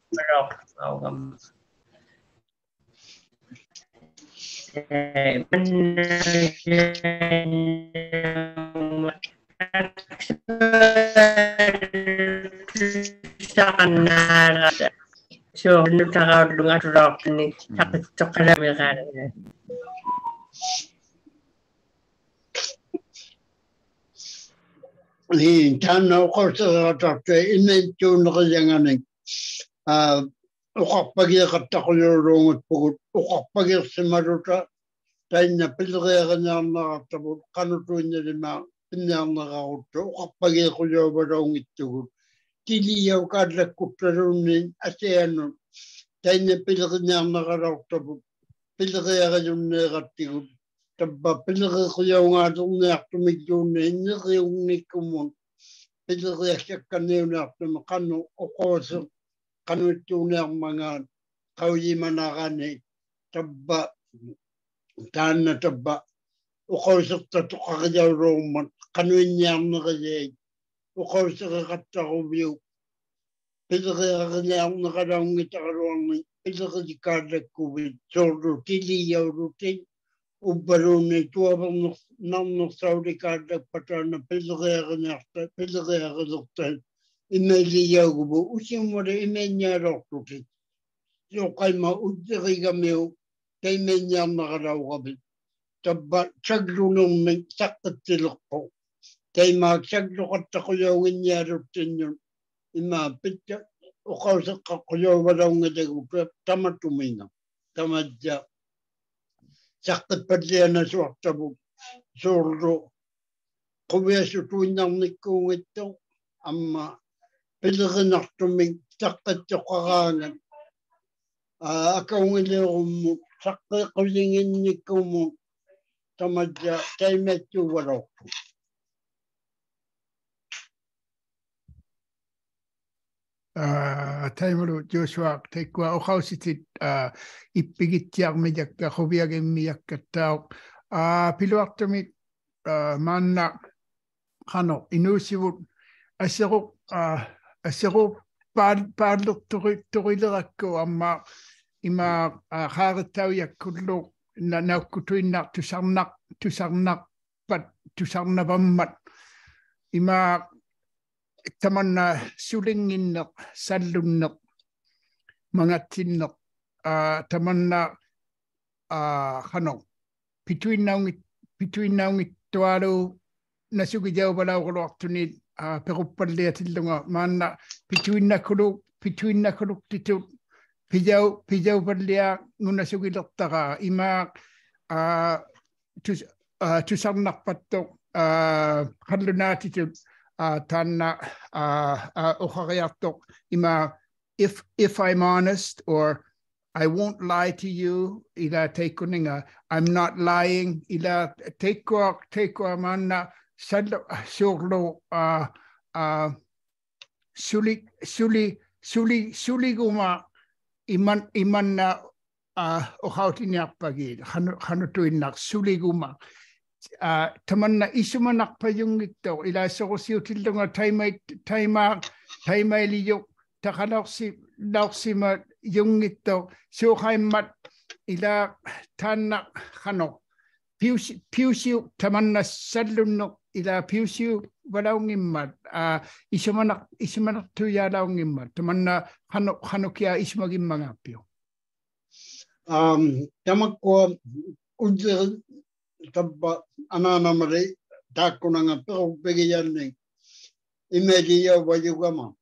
So, nu tagaw dunga turok ni takit tukala mereka. Ni tanah kotor tapi ini cuma jangan ni. Ukak pagi kata kolorong pukul ukak pagi semaruta tanya pilih yang nak tahu kanutunya di mana yang nak auto ukak pagi kolorong itu tili yang kada kuperunin asean tanya pilih yang nak auto pilih yang nak tiu tabba pilih yang ada nak tumijun ini yang nikumun pilih yang kanu nak tumakanu ukos kanu tuner mga kauyi managane tabba tanna tabba uqawsaq tatuqaqjaw roman kanu nyam nagaye uqawsaq qattaqu biu Pilgriang Nagarang Taroni, Pilgricarda Covid, Sordo Tilio Rutin, Uberone, two of them, non Saudi Carda Patrona, Pilgriang, Pilgriang, Imeliogubu, Usimore, Imenia Rokuti. Yokaima Udrigamil, Taimenia Nagarawabi, the Chagrunum, Sakatiloko, Taima Chaglokotakoyo in Yarutin. Ima picture o causa kakuyo warang ngedegu tamatumina tamadja sakit perdiana suaktabu sordo kubesu tuinang nikung ito amma pilganak tuming sakit chokarangan akaw ngilirong sakit kulingin nikung tamadja taimetyo warok. Taimuru Joshua tekwa o kausitit ipigitiak mijak ka hobiag miyak katao piluaktamit manna kano inusiwut asiruk asiruk pad padluk turi turilerakko amma ima haratau yakullu na naukutuinak tusarnak tusarnak pat tusarnavammat ima tamanna sulinginnak sallunnak mangatinnak tamanna kano between now between now tuaru nasugijaw balaw koloktunit perupalliatillunga manna between nakulu between nakulu titu pijaw pijaw pallia ngunasugilortaga ima tus tusarnak patto hallunatitut Tanna ima if if I'm honest or I won't lie to you ila taikuninga I'm not lying ila taiko taiko manna sallo surlo suli suli suli suli guma iman imanna o hautiniapagi hanu hanu tuinak suli guma Uh, tamanna isumanak pa yung ito ila sa ko siyo tildunga taimay taima taimay liyo takalaksi laksima yung ito so kay mat ila tanna kano piusi piusi tamanna salunok ila piusi walaw ngimmat uh, isumanak isumanak tuya law ngimmat tamanna kano kano kya ismagim mga pio um tamakko udil tabba anana mare takunanga pero begiyanne imedia wajugama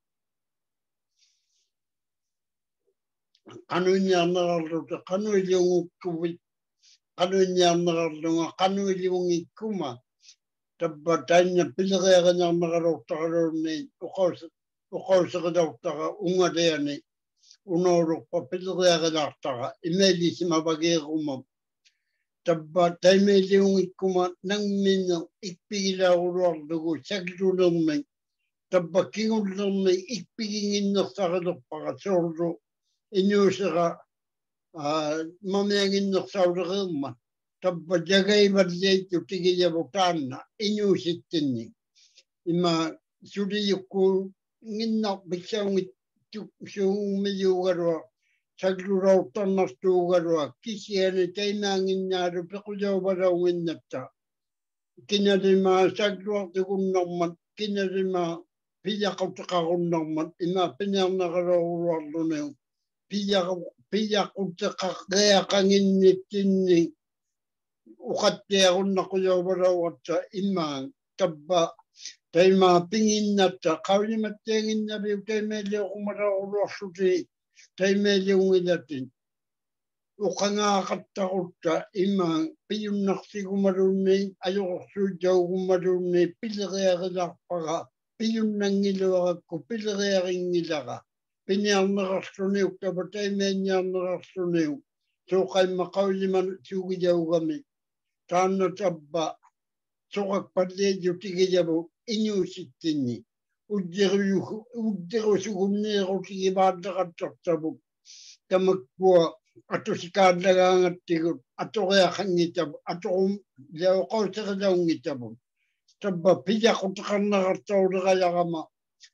kanunya naralo kanu yung kuwi kanunya naralo kanu yung ikuma tabba tanya pilgaya nga naralo taro ni ukos ukos ka doktora ungade ni unoro pa pilgaya ka doktora imedi si mabagiruma tabba taimeli yung ikuma nang minang ikpigila uror dugo sagdulong may tabba kingulong may ikpigingin na sakadok para sordo inyo saka mamayangin na sordo kama tabba jagay badlay tutigil yabutan na inyo sitin ni ima suri yuko nginak bisyang yung miliyugarwa Sagluraw tanas tugarwa kisiyane tainangin naro pekulyaw baraw nginata kinarima sagluwa tigunnaman kinarima piyakaw takagunnaman ina pinyang nakaraw lunaw piyakaw piyakaw takakaya kangin nitinni ukat tiyagun nakuyaw baraw at ima tabba taima pingin nata kawli matengin nabiw taimeli kumaraw rasuti taimeli ungilatin ukanga katakutta ima piyunnaksi kumarunni ayoksu jaw kumarunni pilgayagilakpaga piyunnangilawakku pilgayagingilaka pinyamnakastuniw taba taimanyamnakastuniw so kay makawliman sugijaw kami tanna tabba sokak padlejo tigijabu inyusitini Uddiru uddiru sugumne roti ibada kattabu tamakwa ato sikadla ngatigo ato ya khangitabu ato leo qawsa daw ngitabu tabba pija kutakanna kattawda kayagama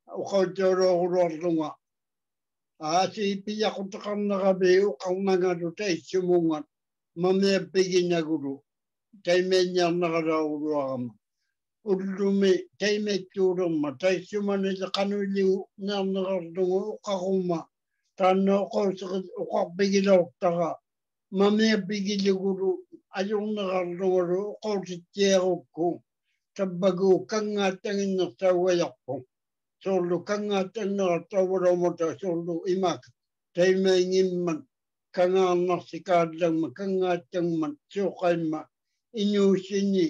uqautuuruuruarlunga aasi piyaqutaqarnaqapi uqarnangatu taissumungat mameappiginagulu taimeññarnaqarauruaqama ullumi taimeittuurumma taissumanila qanuiliu nearneqarlungu uqaqumma taanna uqausiqit uqarpigilortaqa mameappigiligulu ajurneqarlungulu uqautittiarukku tabbagu kangaattanginnertauajaqpu soorlu kangaattanneqartauvalomata soorlu imak taimeingimman kangaarnarsikaallagma kangaattanman suuqaimma inuussini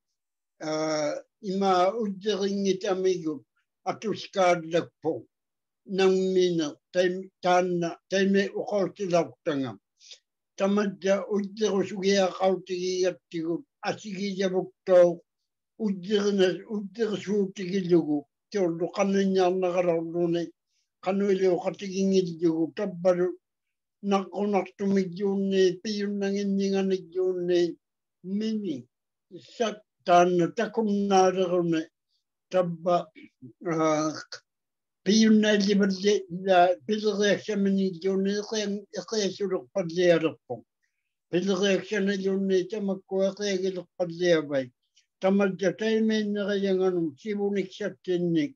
ima udderinnitamigut atuskaallakpu nammina taanna taime uqautilartangam tamadda udderusugiaqautigigattigut asigijavuktou udderina udderisuutigillugu soorlu qanniññaarnaqarorluni qanuiliu qatigingillugu tabbalu naqqunartumiggiunni piyunnanginninganiggiunni mini sat taanna takunnaalequne tabba piyunnaallivalli pileriaksaminiggiunni eqiassulerpallialerpu pileriaksanilunni tamakku eqiagilerpalliavai tamadda taimeenneqayanganum sivuniksattinnik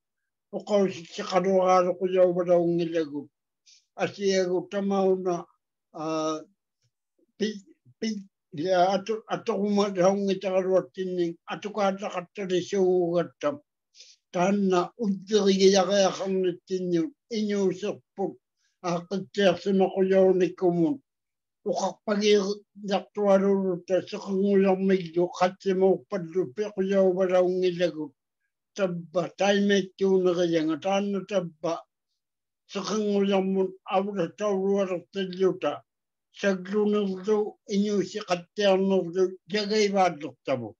uqausitsiqaluqaaluqujauvalaunngilagu asiagu tamauna pi pi ya atu atuma raungitaqaluattinnik atukaallaqattalisuugattam taanna udderigiaqaaqarnittinniut iñuuserput aaqittiarsimaqujaunikumun uqarpagiijartualulutta seqangujarmiggu qatsimuuppallu pequjauvalaunngilagu tabba taimeittuuneqiyanga taanna tabba seqangujarmun avulattaulualertilluta saglunerlu iñuusi qattiarnerlu jagaivaallortavu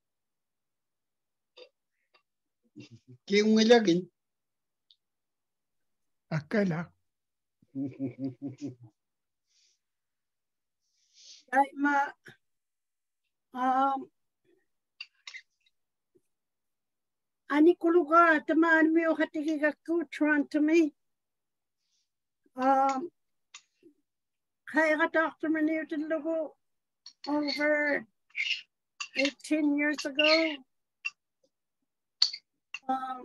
kiungilagin Akala. Daima um anikuluga tamaan mio hatigigakku Toronto-mi um kaigataqtumaniutillugu over eighteen years ago. Um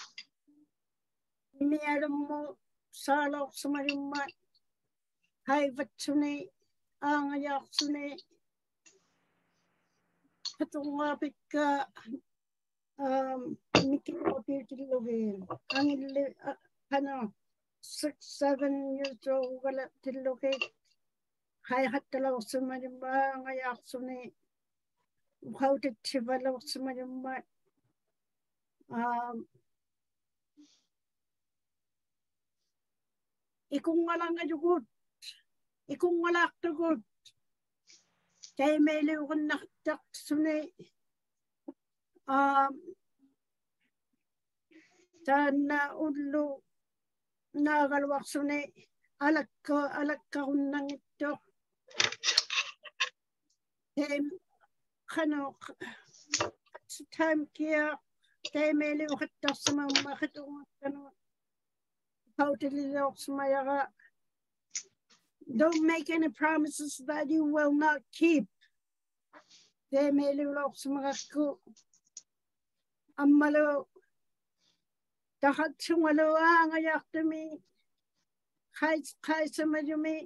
Miyalumu salok sumarimmat haivatsuni angayaqsuni patungapikka um mikikotiutillugiin angilli hana six seven years old galattillugi haihattalawsumarimma angayaqsuni uqautitsivalawsumarimmat um ikungalangajugut ikungalaqtugut taimeliugunnartaqsuni um taanna ullu naagaluaqsuni alakka alakkarunnangittoq taim qanu time kia taimeliuqattarsamaumma qatuungattanu Pautililoxmayaga. Don't make any promises that you will not keep. They may liloxmagaku. Amalo Tahatsumalo angayactami. Kais Kaisamadumi.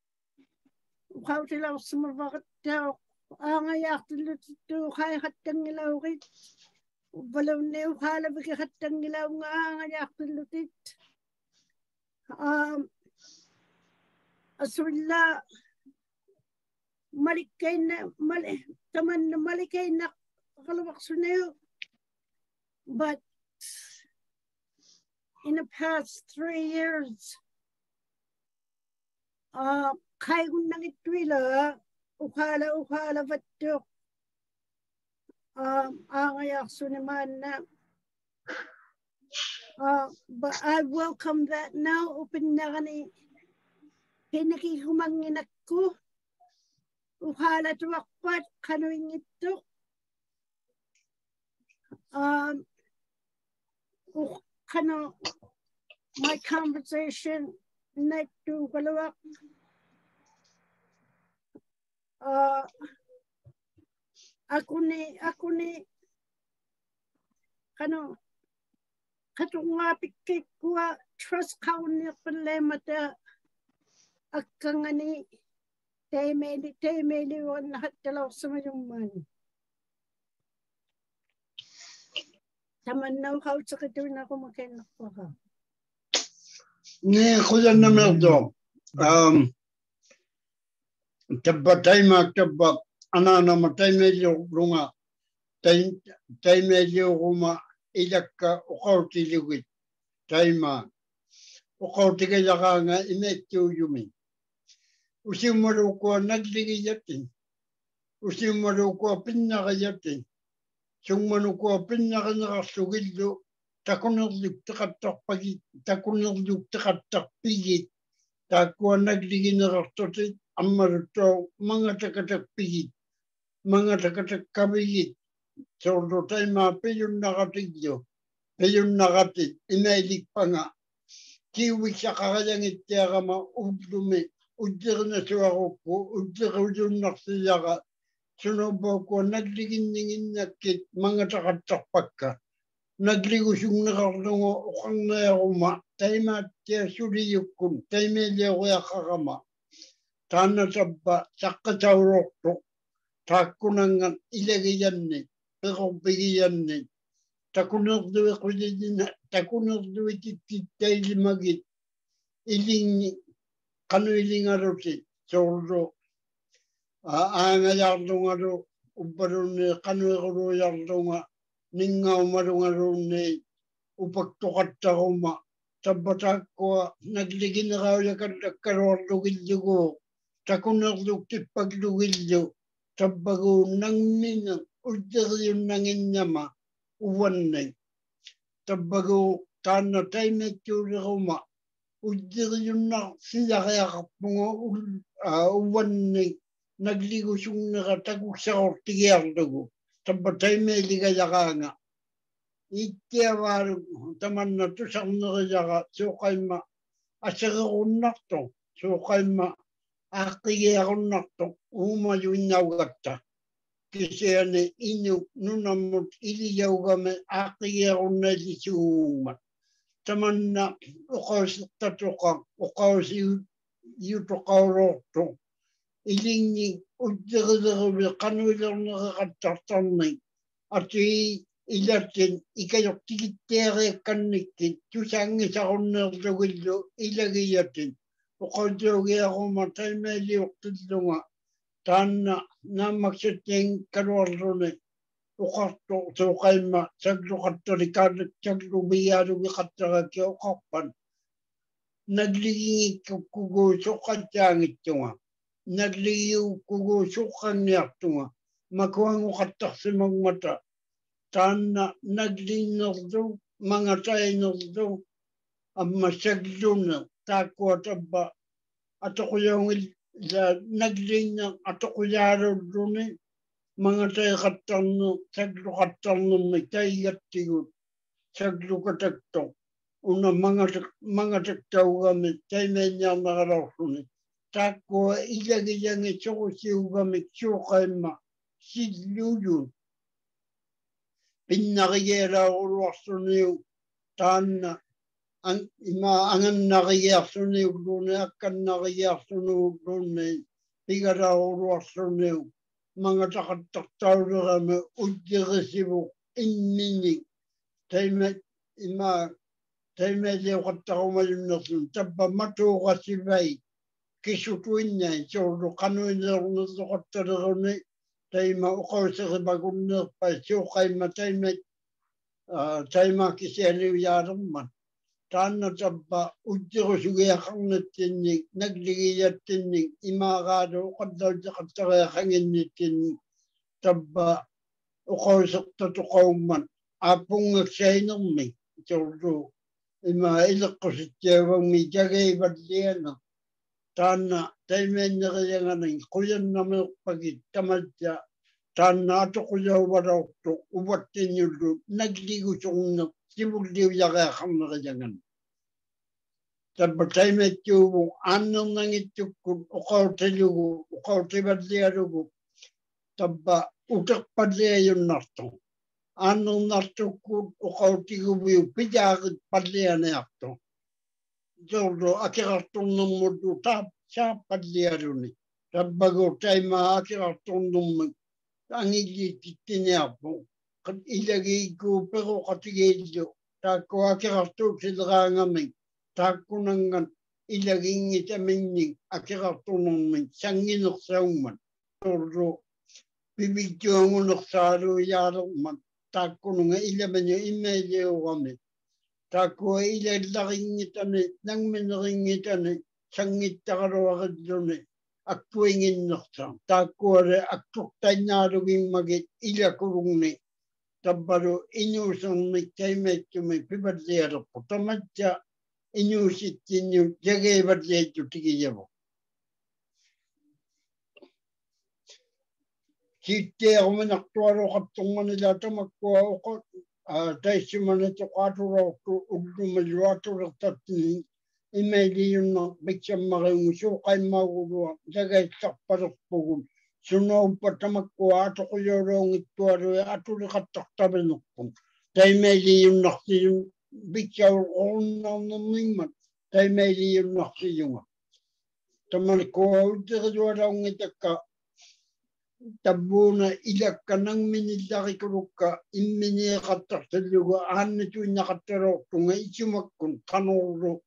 Pautiloxmavata angayactilutu Kai Hatangilorit. Baloneu Halaviki Hatangilau angayactilutit. Um, Asulla Malikaina Mali Taman Malikaina Galwaksuneu, but in the past three years, uh, Kaigunangitwila, Ukala Ukala Vatu, um, Angayaksunimana. Uh, but I welcome that now. Open nagani pinaki humanginakku uhala tuwakpat kanuing ito um kano my conversation net to Galawak. Uh, ako ni, ako ni, kano, katungapit kay kuwa, trust ka niya palemata, akangani, temeli, temeli, wan hatalaw sa mayuman. Taman na ako sa katuwa na ako makinak pa ka. Ni kuya na merdo. Um, tabba taima tabba anana matay medyo runga. Tay tay medyo ruma ilaka ukauti liwit. Taima ukauti kaya ka nga inetyo yumi. Usimaru ko nagligi yatin. Usimaru ko pinaka yatin. Sumanu ko pinaka nakasugildo. Takunerduk takatak pagi, takunerduk takatak pigi, takwa nagligi narastotit, amarto, mga takatak pigi, mga takatak kabigi, sordo tayo mga peyun nakatigyo, peyun nakatit, inailik pa nga, kiwi sa kakayang itiyaka ma udlume, udlir na siya ko, udlir udun naksiyaka, sunobo ko nagligin ningin nakit, mga takatak pagka. Nagligo siyang nakarungo ukang na yawma, tayo matya suri yukun, tayo medya kuya kakama. Tana sabba, saka saurok to, takunangan ilagayan ni, pero bigiyan ni. Takunagduwi ko din, takunagduwi tititay limagit, iling, kano iling arosi, sordo. Anga yardong aro, ubaron ni kano aro yardong nga, ningaw marungaroon ni upagtukat sa kuma. Sa batak ko, nagligin na kaw yakan nagkaroon lugilyo ko. Sa kunagduktit paglugilyo. Sa bago nang minang, udar yung nangin nyama, uwan na. Sa bago, tana tayo medyo na kuma. Udar yung na siya kaya kapungo, uwan na. Nagligo siyang nakatagok sa ortigiyardo ko. Tabatay may ligaya nga. Itiya waru taman na to sa nagaya so kay ma asara unak to so kay ma akiya unak to uma yunaw gatta. Kasi ane inyo nunamot iliyaw game akiya unay lisuma. Taman na ukaw sa tatuka ukaw si yutukaw to. Ilingi udara kanulang nakakatartanay at ilatin ikayok tikitere kanikin tusangi sa kunerdogilyo ilagiyatin ukadogi ako matay meliyok tidlunga tana na maksiteng karwarone ukato so kayma saglo katarikadat saglo biyado bikataraki ukapan naglingi kukugo so katyangit nga nagliyo kugo sukan niya tunga. Makuha mo katak sa mga mata. Tana naglinordo, mga tayo ang masaglo na. Tako at aba. At ako yung naglinyang at ako yaro doon mga tayo katang no, saglo katang no, may tayo yatiyo. Saglo katakto. Una mga mga taktaw kami, tayo may niya nakaraw Tako ilagayang ito si ugamit siyo kayma si Lulu. Pinakiyera uruwaso niyo tana ang imaangan nakiyaso niyo doon akan nakiyaso niyo doon pigara uruwaso niyo mga takataktaw na kami udyarisibo inminig. Tayo ima tayo medyo kataw mayon na sun taba mato kasi bay. Kisutuinya so kanu no so kotarone tay ma ukaw sa bagong no pa so kay matay met tay ma kiseli yaram man tan tabba ujjo suya kang natin nagligiyat tin imagado kadal sa katara hangin nitin tabba ukaw sa tutukaw man apong saynom mi so ima ilak ko sa tiyawang mi jagay badlian Tana, tayo may nakayanganin, kuyan naman pagit, tamadya, tana ato kuya waraw to, ubat tinyo doon, nagligo siyong na, simugliw yaka kang nakayangan. Tabataimetubu, Ananangituku, Okautilugu, Okautibaziarugu, Taba Utak Padleayun Narto. Anong Nartuku, Okautigu, Pijag Padleaneacto. Zordo, Akiraton Mudu Tap, Sap Padlearuni. Tabago Taima, Akiraton Num, Angili Titineapo, Ilagigu, Pero Katigajo, Taco Akirato Silrangami. Takunangan ilaging itamining akiratunong sangin ng sauman. Toro, bibigyo ang unok saro yarong man. Takunang ilaman yung imelyo kami. Taku ilalaking itani, nang minaking itani, sangit takarawakad doon eh. Aktuingin naksang. Taku are aktuktay naruging magit ilakurong ni. Tabaro inyusang may kaimekyo may pibadero po. Tamadya. Inyu sitinyu jaga badle jutigi jabo. Sitte amen aktuaro kaptung manila tamakwa oko taisi manito katuro to ugdu majuato ratatini imeli yun biksham marenguso kay maguro jaga sakparok pogun suno patamakwa ato kuyorong ituaro ato rakataktabe nukpong taimeli yun nakti yun Bikyaw on on the wingman, they made you not see you. The Manico, the Rodong at the car. Tabuna Ilakanang Minidaricuka, in Minirataluga, and to Nakatero, to Machumakun, Tanoro,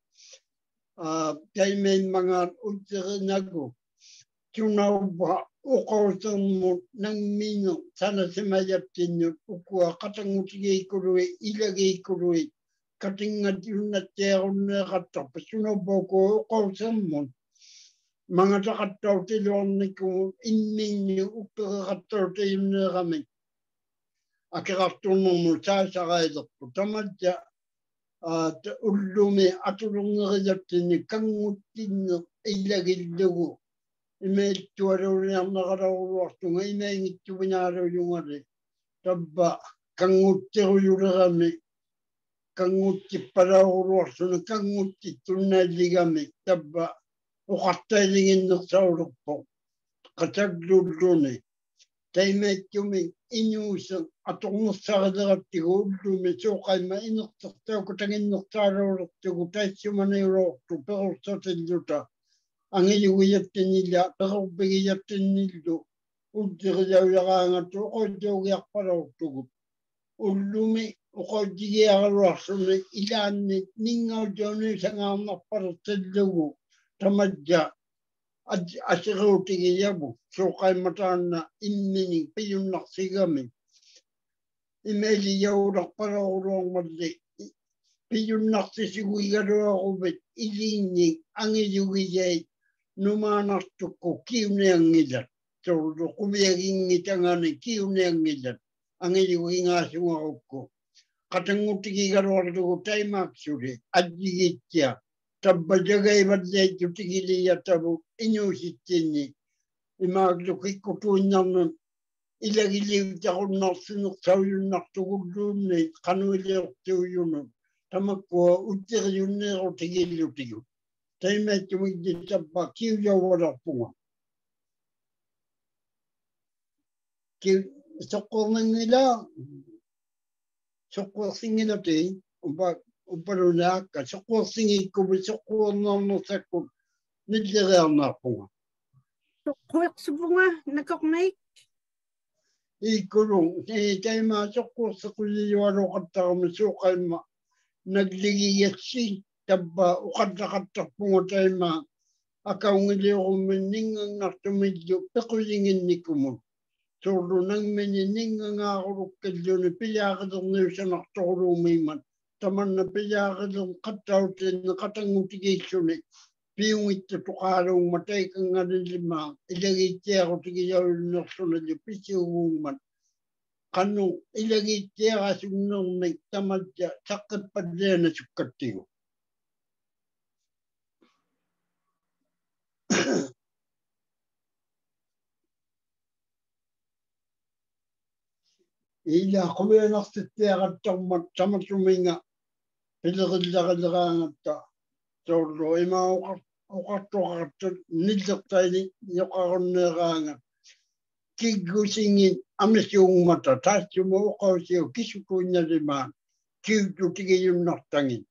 they made Mangan Utanago. To know Okosan Nangmino, Sanasimayatinu, Ukua, Katanguti Kurui, Ilagi Kurui. Cutting at Unater Rata, Pasuno Boko, Colsamon. Mangatakato, Nico, in Mini, Uperato in Rami. Akaraton Sasa, Potamaja, Ulumi, Aturungatin, Kangutin, Ilagil. Image to a Nagaro, to Maining to Vinaro Yumari, Tabba, Kangutu Urami. Kanguti para urosuna kanguti tunna ligami tabba uqattailing in the saurupo qatagluluni taimettumi inuusa atornersarederattigu suqaima inertartaukutanginnertaaruurtigu taissimaneiroortu perursatillluta angiyugiyattinilla perubbigiyattinnillu uddirilauyaraangatu oqoittaugiarpalaurtugut ullumi uqoittigi aruarsuni ilaanni ningautoni sangaarnarpalertillugu tamadja asiruutigiyabu suuqaimataanna immini piyunnarsigami imeliyaulaqpalauruormalli piyunnartisiguigaluarubit iliinni angiyugiyai numaanartukku kiuniangilat torlu qumiagingitangani kiuniangilat angiyugingaasugarukku qatanngutigigaluarlugu taimaaqsuli ajjigittia tabbajagaivalleejjutigiliyatavu iñuusittinni imaaqlukikkutuinnarnun ilagiliutaqunnarsinersauyunnartugulluunni qanuiliortiuyunu tamakkua uttiriyunneerutigillutigu taimaattumiggi tabba kiuyauvalarpunga ki soqqornangila soqqorsingilati upa upalunaakka soqqorsingiikkuvi soqqornarnersakku nilleriarnaarpunga Soqqorsupunga nakoknaik ikkulung taimaa soqqorsequlliualuqattarami suuqaimma nagligiyatsi tabba uqattaqattarpunga taimaa akaungiliorummi ningangnartumillu pequlinginnikkumun Torlu nangmini ningangaarukkalluni pilaaqalerniusanartorluumiimman tamanna pilaaqalern qattautinni qatangutigissuni piungitta tuqaaluumma taikangalillimaa ilagiittiarutigiyaulnersunallu pisiuguumman qannu ilagiittiarasugnernik tamadja saqqippadleana sukkattigu Ila quvianartittiaqattarmat tamattuminga pilerillaqalleraangatta Tolo ima okatokato nilaktaini yokaronneranga. Kigusingin amnesiung mata tasimo okausio kisukunya lima. Kiututige yunnaktangin.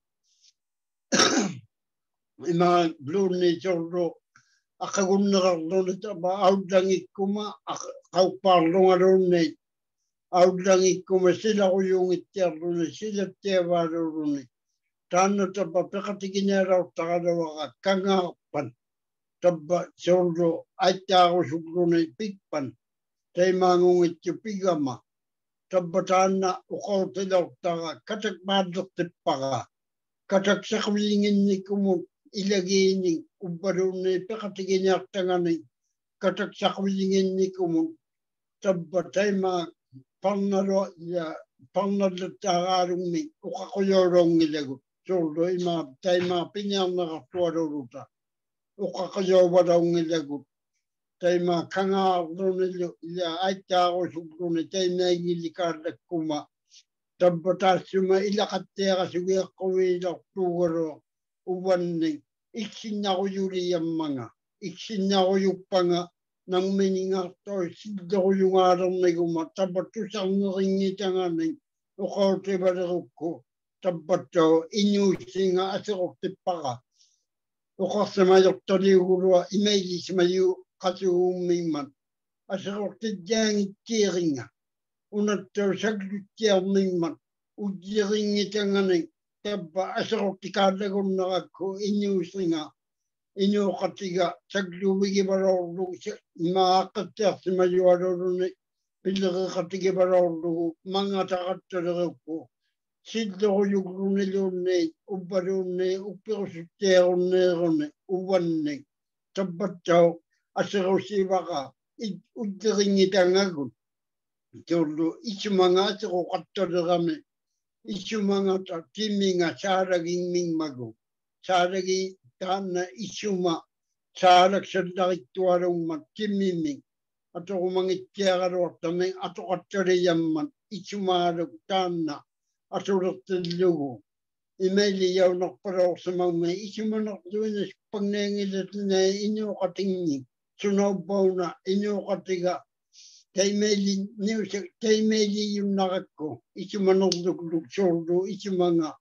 Ima bluni tolo akagunnerarlone taba audangikuma akauparlongarone. Audangikuma sila uyungittiarlone sila tevarurune. Tanno taba pekatiginera utagadawaga kangapan. Taba soldo aitago sugrune pikpan. Taimangungitju pigama. Taba tanna ukautila utaga katak madok tippaga. Katak sakwilingin ni kumut ilagini ubarune pekatiginyartangani. Katak sakwilingin ni kumut. Taba taima pannaro ya pannaro tagarumi ukakoyorong ilagu. Soldo ima taima pinyana kapuaruruta. Ukakayowarong ilagu. Taima kanga runilo ya aitago sugrune taima ingilikarda kuma. Tabatasuma ilakatera sugia kawila tugaro uwanning. Iksinago yuri yamanga. Iksinago yupanga. Nang meninga to sido yung arang na guma. Tabatusang ringitanganing. Ukaute bararuko. Tabato inyusinga asirok tipaka. Ukasamayo taliurua imeli simayu kasuumiman. Asirok tidyang tiringa. Unato saglutyarmiman. Ujiringi tanganing. Taba asirok tikadagon na ako inyusinga. Inyo katiga sagluwigi barorlu maakatyar simayu arorune. Pilaga katiga barorlu mga takatararuko. Sidlo yugrune lune, ubarune, upirusiterune rune, uwanne. Tabatao, asirosiwaka, udiringi tangagun. Tolo, isumanga asiro katarame. Isumanga ta timinga saraging mingmago. Saragi tana isuma. Sarag sandarituarong mat timiming. Ato kumangitiagaro tameng ato katarayamman. Isumarag tana. Asurat lugu. Imeli yaw nakparaw sa mga isimanak doon is pangnengilit na inyo katingin. Sunabaw na inyo katiga. Kay meli kay meli yung nakat ko. Isimanak luglug sordo. Isimanga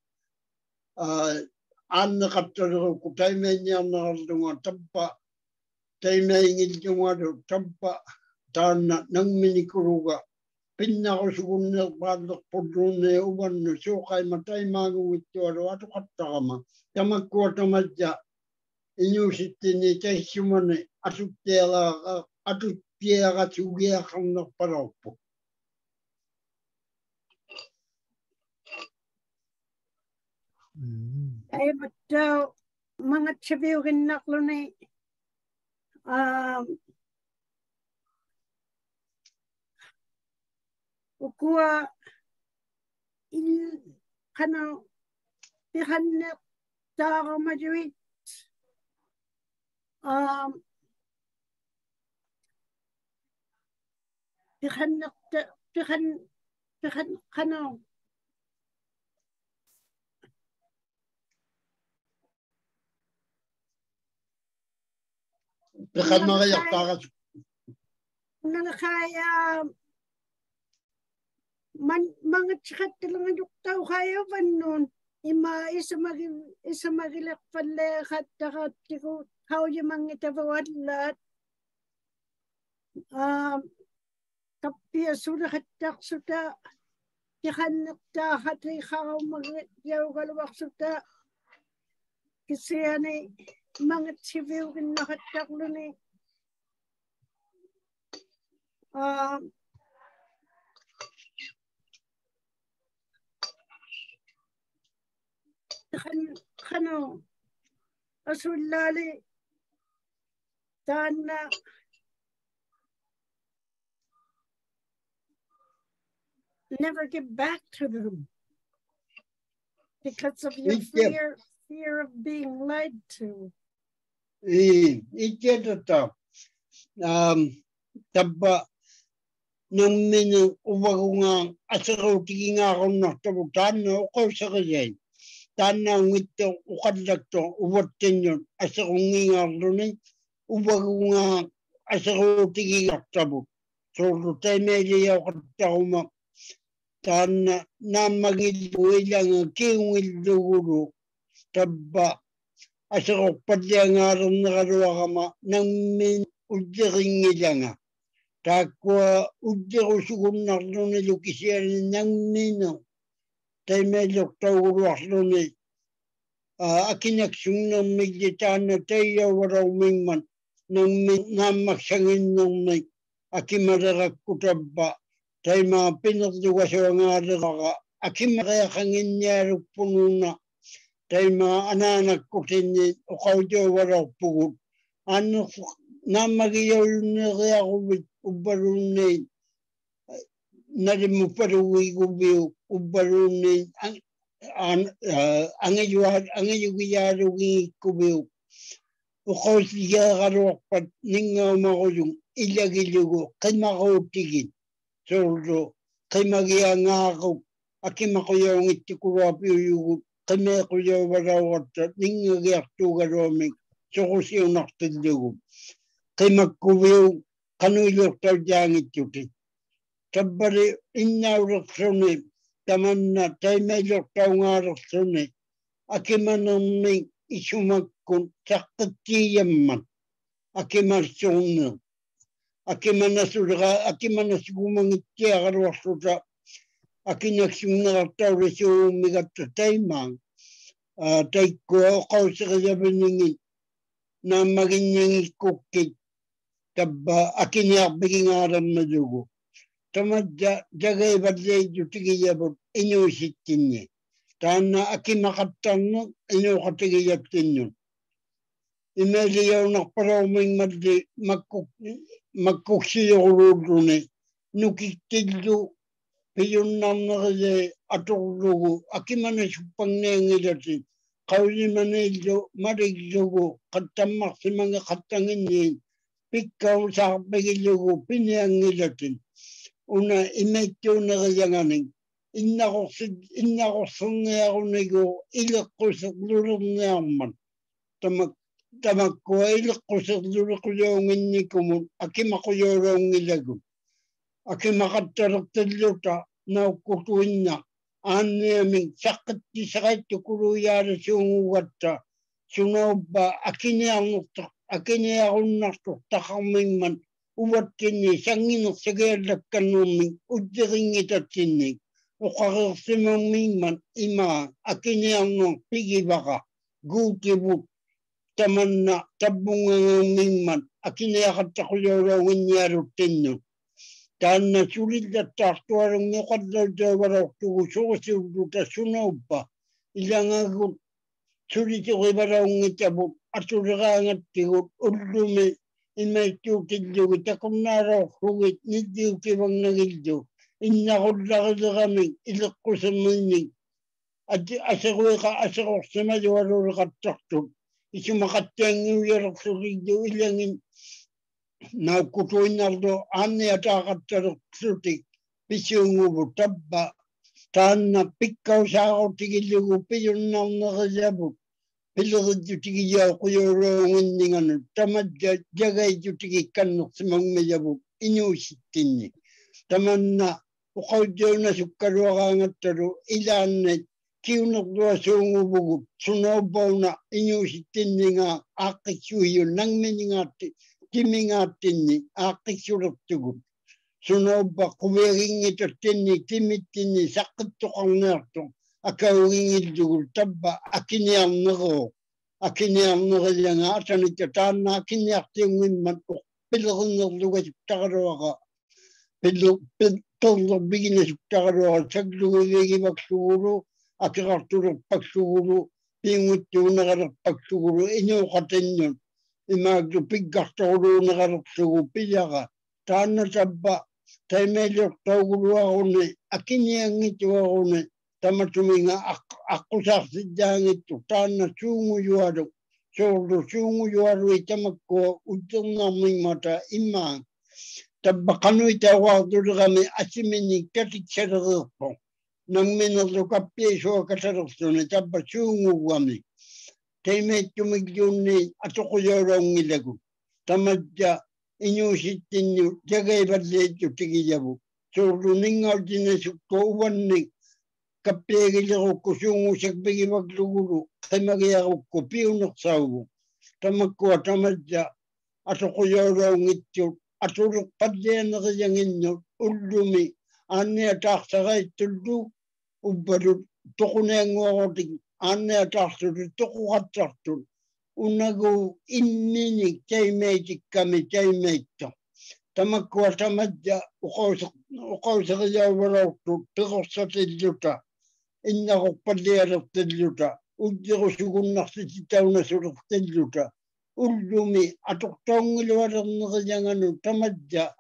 an nakataraw ko. Kay meli ang nakatulungan. Tampa. Kay meli yung ano. Tampa. Tana nang minikuruga. Pinna ko sugunner padlok podrone uwan no so kay matay magu witoro ato kattama tamakko tamadja inyo sitini tay sumane atutela atu piera tugia kanno paropo ay bato mga tsabiugin naklo ni um ukua il kana pihanne taro majuit um pihanne pihan pihan kana pihan mga yaktaga nangakaya man mga tsikat lang yung tao kaya ba nun ima isa magil isa magilak pala katakat ko how yung mga tawad lat um tapia sudah katak sudah yakan nakta hati kau mga yaw galawak sudah kasi ani mga civil na katak ni um kan kano asulali tana never get back to them because of your fear fear of being lied to. Eh, ito to. Um, taba nang minang uwagungang asaraw tingin nga akong natabutan no ko sa kayan. taanna ngitto uqallatto uvattinnyun asequngingaarluni uvagunga asequutigigartabut soorlu taimeliauqattaquma taanna naammagillu ilanga kiungillugulu tabba aseqorpalliangaalerneqaluaqama nammin udderiнгилanga taakkua udderusugunnarluni lukisiani nammino taimeliortauguluarluni akinaksunnermilli taanna taiyauvaraummingman nammi naammaksanginnermi akimaleraqqu tabba taimaa pinerlugasuangaaleraqa akimareaqanginnialuppunuunna taimaa anaanakkutinni uqautuuvalorpugut aanner naammagiyaulunneeriaquvit ubbalunniin nalimuppaluguiguviu ubbalunniin angiyugiyaalugiikkuviu uqausligeeqaluarpat ninngaumarulun ilagilugu qimaruutigin soorlu qimagiangaaquk akimaquyaungittikuluapiuyugut qimeequyauvalauratta ningagiartuugaluamik soqusiunartillugu qimakkuviu qanuiliortaujaangittuti tabbali innaulerluni tamanna taimeliortaungaalerluni akimanermi isumakkun saqqittiiyamman akimarsuunner akimanasulaqa akimanasugumangittiaqaluarluta akinaksunnerartaulisuummigatta taimaang taikkua oqauseqiyapiningit naammaginniangikkukkit tabba akiniarpigingaalernalugu tamadja jagaivalleijjutigiyaput inuusittinni taanna akimaqattarner inuuqatigiyaptinnun imeliyaunarpalormingmalli makkuk makkuksiyoruluulluni nukittillu piyunnarneriye atorlugu akimanasuppanniangilati qaulimanillu maliglugu qattammarsimange qattanginniin pikkaun saarpigillugu piniangilatin una imaittuuneriyanganing innaqorsit innaqorserniarunigu ileqquserlulerniarman tamak tamakkua ileqquserlulequyaunginnikumun akimaquyooloongilagun akimaqattalertilluta naukkutuinna aanniaming saqqittisaqaittukuluyaarisuungugatta sunauppa akiniarnertoq akiniarunnartortaqarmingman uvattinni sanginersagiallakkannerming udderingitatsinni uqareersimamingman imaa akiniarner pigivaqa guutibut tamanna tabbungangammingman akiniaqattaquyooloonginnialuttinnu taanna sulillattaartualungi oqallautuavalortugu suusiulluta sunauppa ilangagut suliturivalauнгитабут атулераангаттигут уллуми имаиттуутиллуги такуннаалоорругит нилиукивангнагиллу иннарулларилерамик илеққусернинник ати асеруиқа асеқорсималуалулеқаттартут исумақаттиангиуялерлулиггу илангин науккутуиннарлу аанниатаақатталерлутик писиунгуву табба таанна пиккаусаарутигиллугу пиюннарнерилябут пилериддутигияоқуйоолоongиннигanu тамаджа жагайдутигикканнерсимангмиявут инууситтинни таманна уқауддауна суккалуараангатталу илааннат киунерлуасуунгувугут сунауппауна инууситтиннинга ааққиссуиу нангминингаатти тимингааттинни ааққиссулертугут сунауппа қуверингитаттинни тимиттинни саққиттоқарнеарту акаугингиллугул табба акиниарнероо акиниарнериланга атаникка таанна акиниартиунгиммат пилериннерлуга суттаралуаqa пиллу пиллерлбигина суттаралуаqa саглугивагиваксугулу акеқартулерпаксугулу пингуттуунералерпаксугулу инуоқатиннун имаакту пиггарторулуунералерсугу пияqa таанна табба таймелиортаугулуаруни акиниангитуаруни таматуминга аққусаарсиддаангитту таанна суунгуюалу соорлу суунгуюалуи тамаккуа уттернармингмата иммаа табба қануитауаартулерами асимини катиксалереерпо nang minalo kapi so kasarostone tappa suungu wami. Teime tumigyuni atoko yorong ilagu. Tamadja inyusitinu jagai badleju tigiyabu. Suru ningaw dinasukko uwanni kapegilero kusungu sakbegi maglugulu. Kemagiyaro kupiunok sawu. Tamakwa tamadja atoko yorong ityo. Aturuk padyan na kayang inyo. Ulumi. Ane ataksaray tuldu. Ubaru tokuneng waroting. Ane ataksaray tokukataktul. Unago innini teimeitik kami teimeitto. Tamakwa tamadja uqausaqiyaavarautu piqorsatilluta innaqorpallialertilluta uddirusugunnartititaunasulertilluta ullumi atuqtaungilualerneqiyanganu tamadja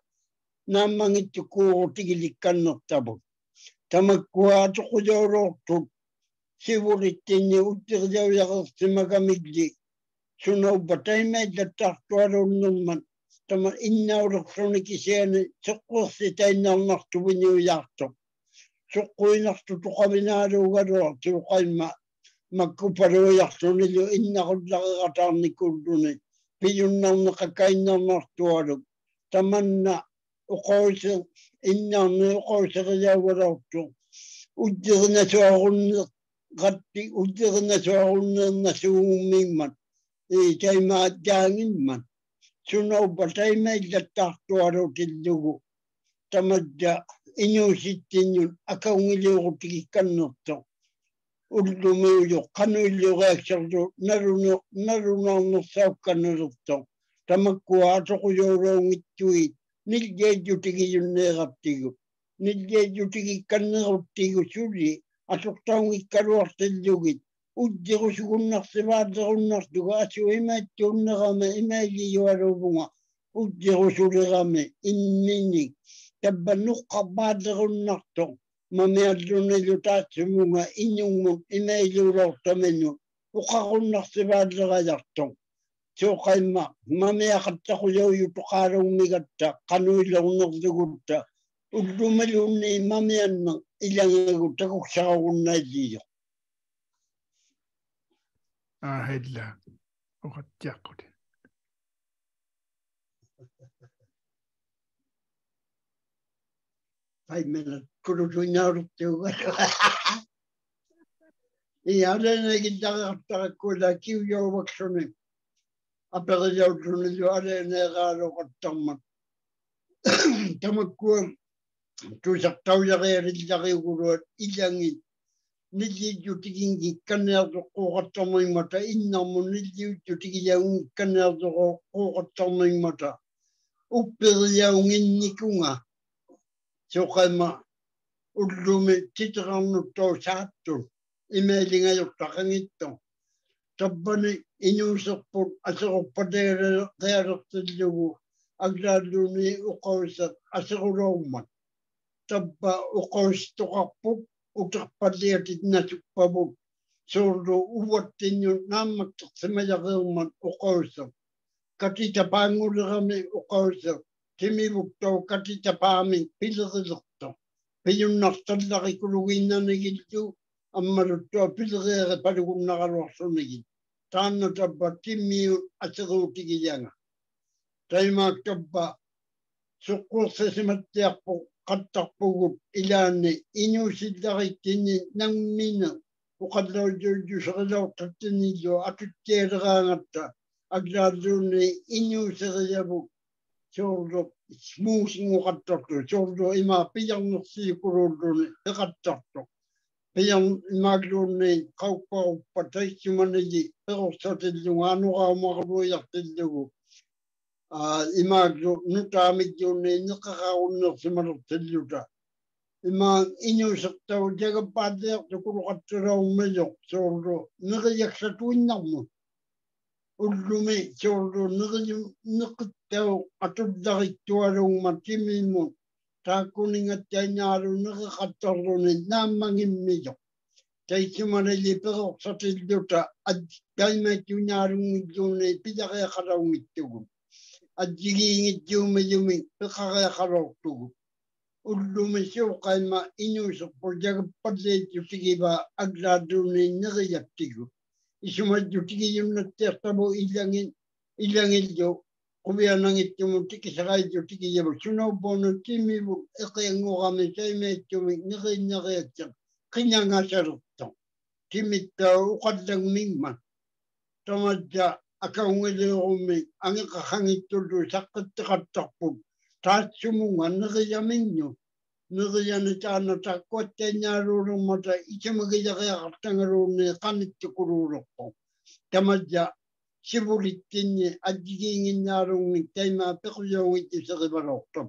naamangittukuurutigilikannertabut tamakwa atuquyauroortut sivurittinni uddirjauyaqertimagamilli sunaupa taimaillattartualunnerman tama innaulersunikisiani seqqersitainnernertuviniuyaarto suqquinartu tuqavinaaluugalua tuuqaimma makkupaluuyartunilu innaqullarerataarnikulluni piyunnarneqakainnarnartualu tamanna uqoise innarni uqoiseriauvalortu uddirinasuarunne qatti uddirinasuarunneernasuummingman i taimaat jaangimman sunaupa taimaillattartualutillugu tamadja inyusittinnun akaungiliurutikikkannerto ullumiuyo qanuillureaksarlu naruno narunoornersaukkannerto tamakkua atoquyuuruungittui niljeejjutigiyunneeqartigu niljeejjutigikkanneruttigu suli atoqtaungikkaluartillugit uddirusugunnarsivaatlerunnartuga asu imaittuunnerame imailiyualuvunga uddirusulerame innini tabba nuqqarpaatlerunnarto mamiallunilu taatsumunga inyungmun imailiulortamenu uqarunnarsivaatlerayarto suuqaimma mamiaqattaquyaujutuqaalugmigatta qanuillernerlugutta ullumalunni mamianner ilangagu takuksaqarunnaalliyo. Ah, hella. Uqattiaqqut. Five minutes. Kurutuinaaruttuuga. Ialenegitarartarakkula kiuyauvaksuni. Aperijautunilu aleneeraaluqattarmat. Tamakkua tuisartaujarialillariuguluat ilangit. Nilliujjutigingi kanneertoqquuqattarmimmata innarmun nilliujjutigiyaungi kanneertoqquuqattarmimmata upperiyaunginnikunga suqaima ullumi titerarnuttou saattul imeelingajortaqangitto tabbani inuuserput aseqorpatealertillugu aglaalluuni uqausaq asequlormat tabba uqaustoqarput utarpalliatit nasukpavut suurlu uvattinnun naammaktersimajaqeerman uqaussaq katitapaangulerami uqaussaq timivuktau katitapaami pilerilerto piyunnartallarikuluginnanigillu ammaluttua pilereere palugunnaqaluarsunigit taanna tabba timmiun aseruutigiyanga taimaak tabba suqquursasimattiarpu qattarpugut ilaanni inuusillarittini nammina uqalluujujuserilaortattinillu atuttialeraangatta aglaalluunni inuuseriyavu suurlu smuusinguqattartu suurlu ima pijarnersiikuluulluni peqattartu pijar imaagluunni qaupparuppa taissumaniji peqorsatillugu anuqaumaqaluuyartillugu imaaglu nutaamijjuunni neqaqarunnersimalertilluta imaan inuusertau jagappaatliartu kuluqattulaummijoq suurlu neriyaksatuinnarmu ullumi suurlu neriyu neqittau atullariktualugma timimmun taakkuningattiainaalu nereqattarluni naammangimmijoq taissumaniji peqorsatilluta taimaittuinaalungilluunni pijareaqalaungittugu adjigiingitjuumijumi peqareaqalortugu ullumisyo kaima inyusok porjaga padle jutigiba agladuni nagayaptigo. Isuma jutigi yung nagtestabo ilangin ilangin jo kubiya nangit yung tikisakay jutigi yabo. Sunaw bono timi bu ekayang kami sa ime tumi nagay nagayatsak. Kanya nga sarutong. Timit daw ukadlang mingman. Tamadya akawngili umi ang ikakangit tulo sakit takatakpog. Taat sumungan nagayamin nyo. Nagayan ita na takot kanya rurong mata. Isa magaya kaya katang rurong kanit tukururok po. Tamadya sibulit kinyi at gigingin narong ni kay mapikuyaw iti sa kibarok to.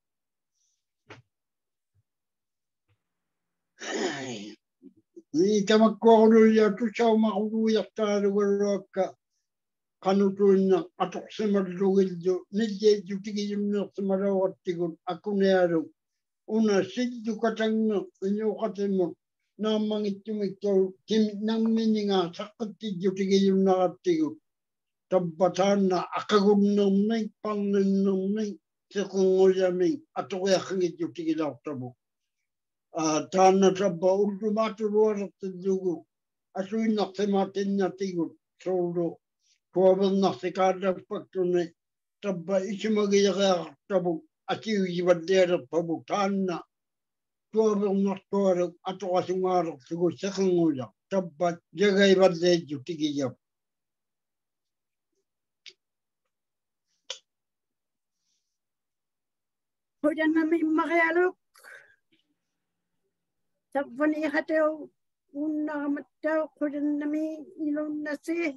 Ni tamakkuruya tu siya makuruya talo ka. Kanutun na atok sa madlugil jo, nilye jo tigiyim na sa marawat tigon, ako niyaro. Una, sidyo katang na, inyo katang mo, na mangit yung ito, kim nang mininga, sakat tidyo tigiyim na katigon. Tabbatan na, akagun nang nay, pangnan nang nay, sa kunguyaming, ato kaya kangit yung tigilaw tabo. Tana tabba, ulumaturuar at tidyo, aso inak sa matin na tigon, solo. Kuwabang naksikada pagtunay, tabba isimagaya tabog, at yung ibadera pabutan na. Kuwabang naktuarag, ato kasungarag, sigo sa kangulang, tabba jaga ibadera tigiyap. Hujan namin makialok. Tabba ni hataw, una kamataw, hujan namin ilong nasi.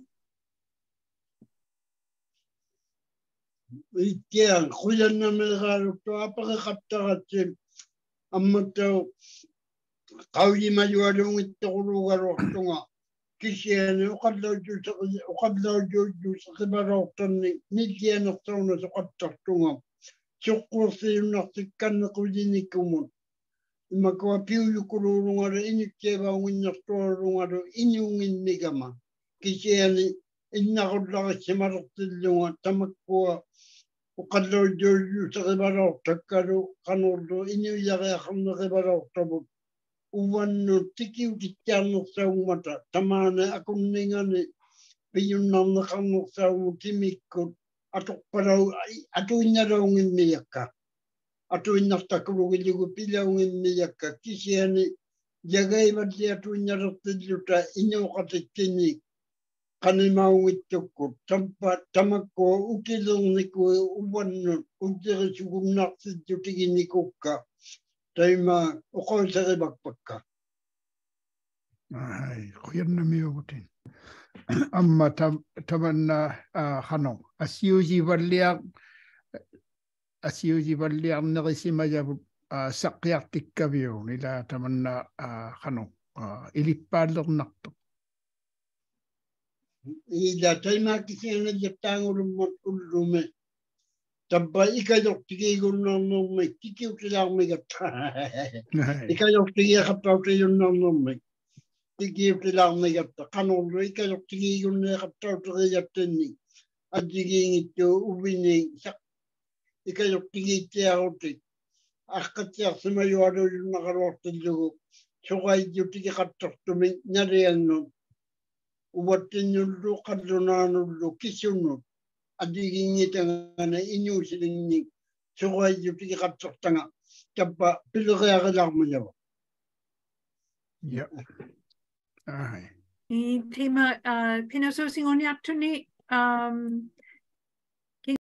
Ikiang kuyan na megarok to apakakaptakatim amataw kauyi mayualong ito kulugarok to nga kisyan ukadlaw jo sa ukadlaw jo sa kibarok to ni nilyan na na sa katak to nga sukursi yung nasikan na kuyinik kumon magkawapiw yung kulurungar inikyewa ng inakturungar inyungin nigama kisyan inakudlaw si maroktilunga tamakkuwa ukadlaw jo sa kibarok takaro kanurdo inyuyakaya kang nakibarok tabot uwan no tikiw kityanok sa umata tamana akong ningani piyunang nakanok sa utimikot atok paraw ato inarongin niyaka ato inaktakurugiligo pilawin niyaka kisiyani jagay badli ato inaroktiluta inyo katikinik kanimawit ko tampa tamako ukilong niko uwan ujere sugum naksit jutigi niko ka taima ukol sa bakpakka ay kuyan na miyugutin amma tamanna hanong asyuji baliak asyuji baliak nakisima jab sakyak tikkabiyo nila tamanna hanong ilipalok nakto ida taima kisena jetangul mot ulume tabba ikayok tigigul no me tikiw tilang me gata ikayok tigiya kaptaw tiyo no me tikiw tilang me gata kanolo ikayok tigigul ne kaptaw tiyo teni adjiging ito ubini sak ikayok tigi tiyaw ti akat tiyak simayo ado yung nakarok tiyo sukay ito tigi kaptaw tumi nyariyan no uwatin yung kadunano kisunod adiging itangana inyo siling sukay yung tikikatsok tanga kapa pilokaya ka lang mo niya ba? Yep. Ay. I tema pinasusingon niya ito ni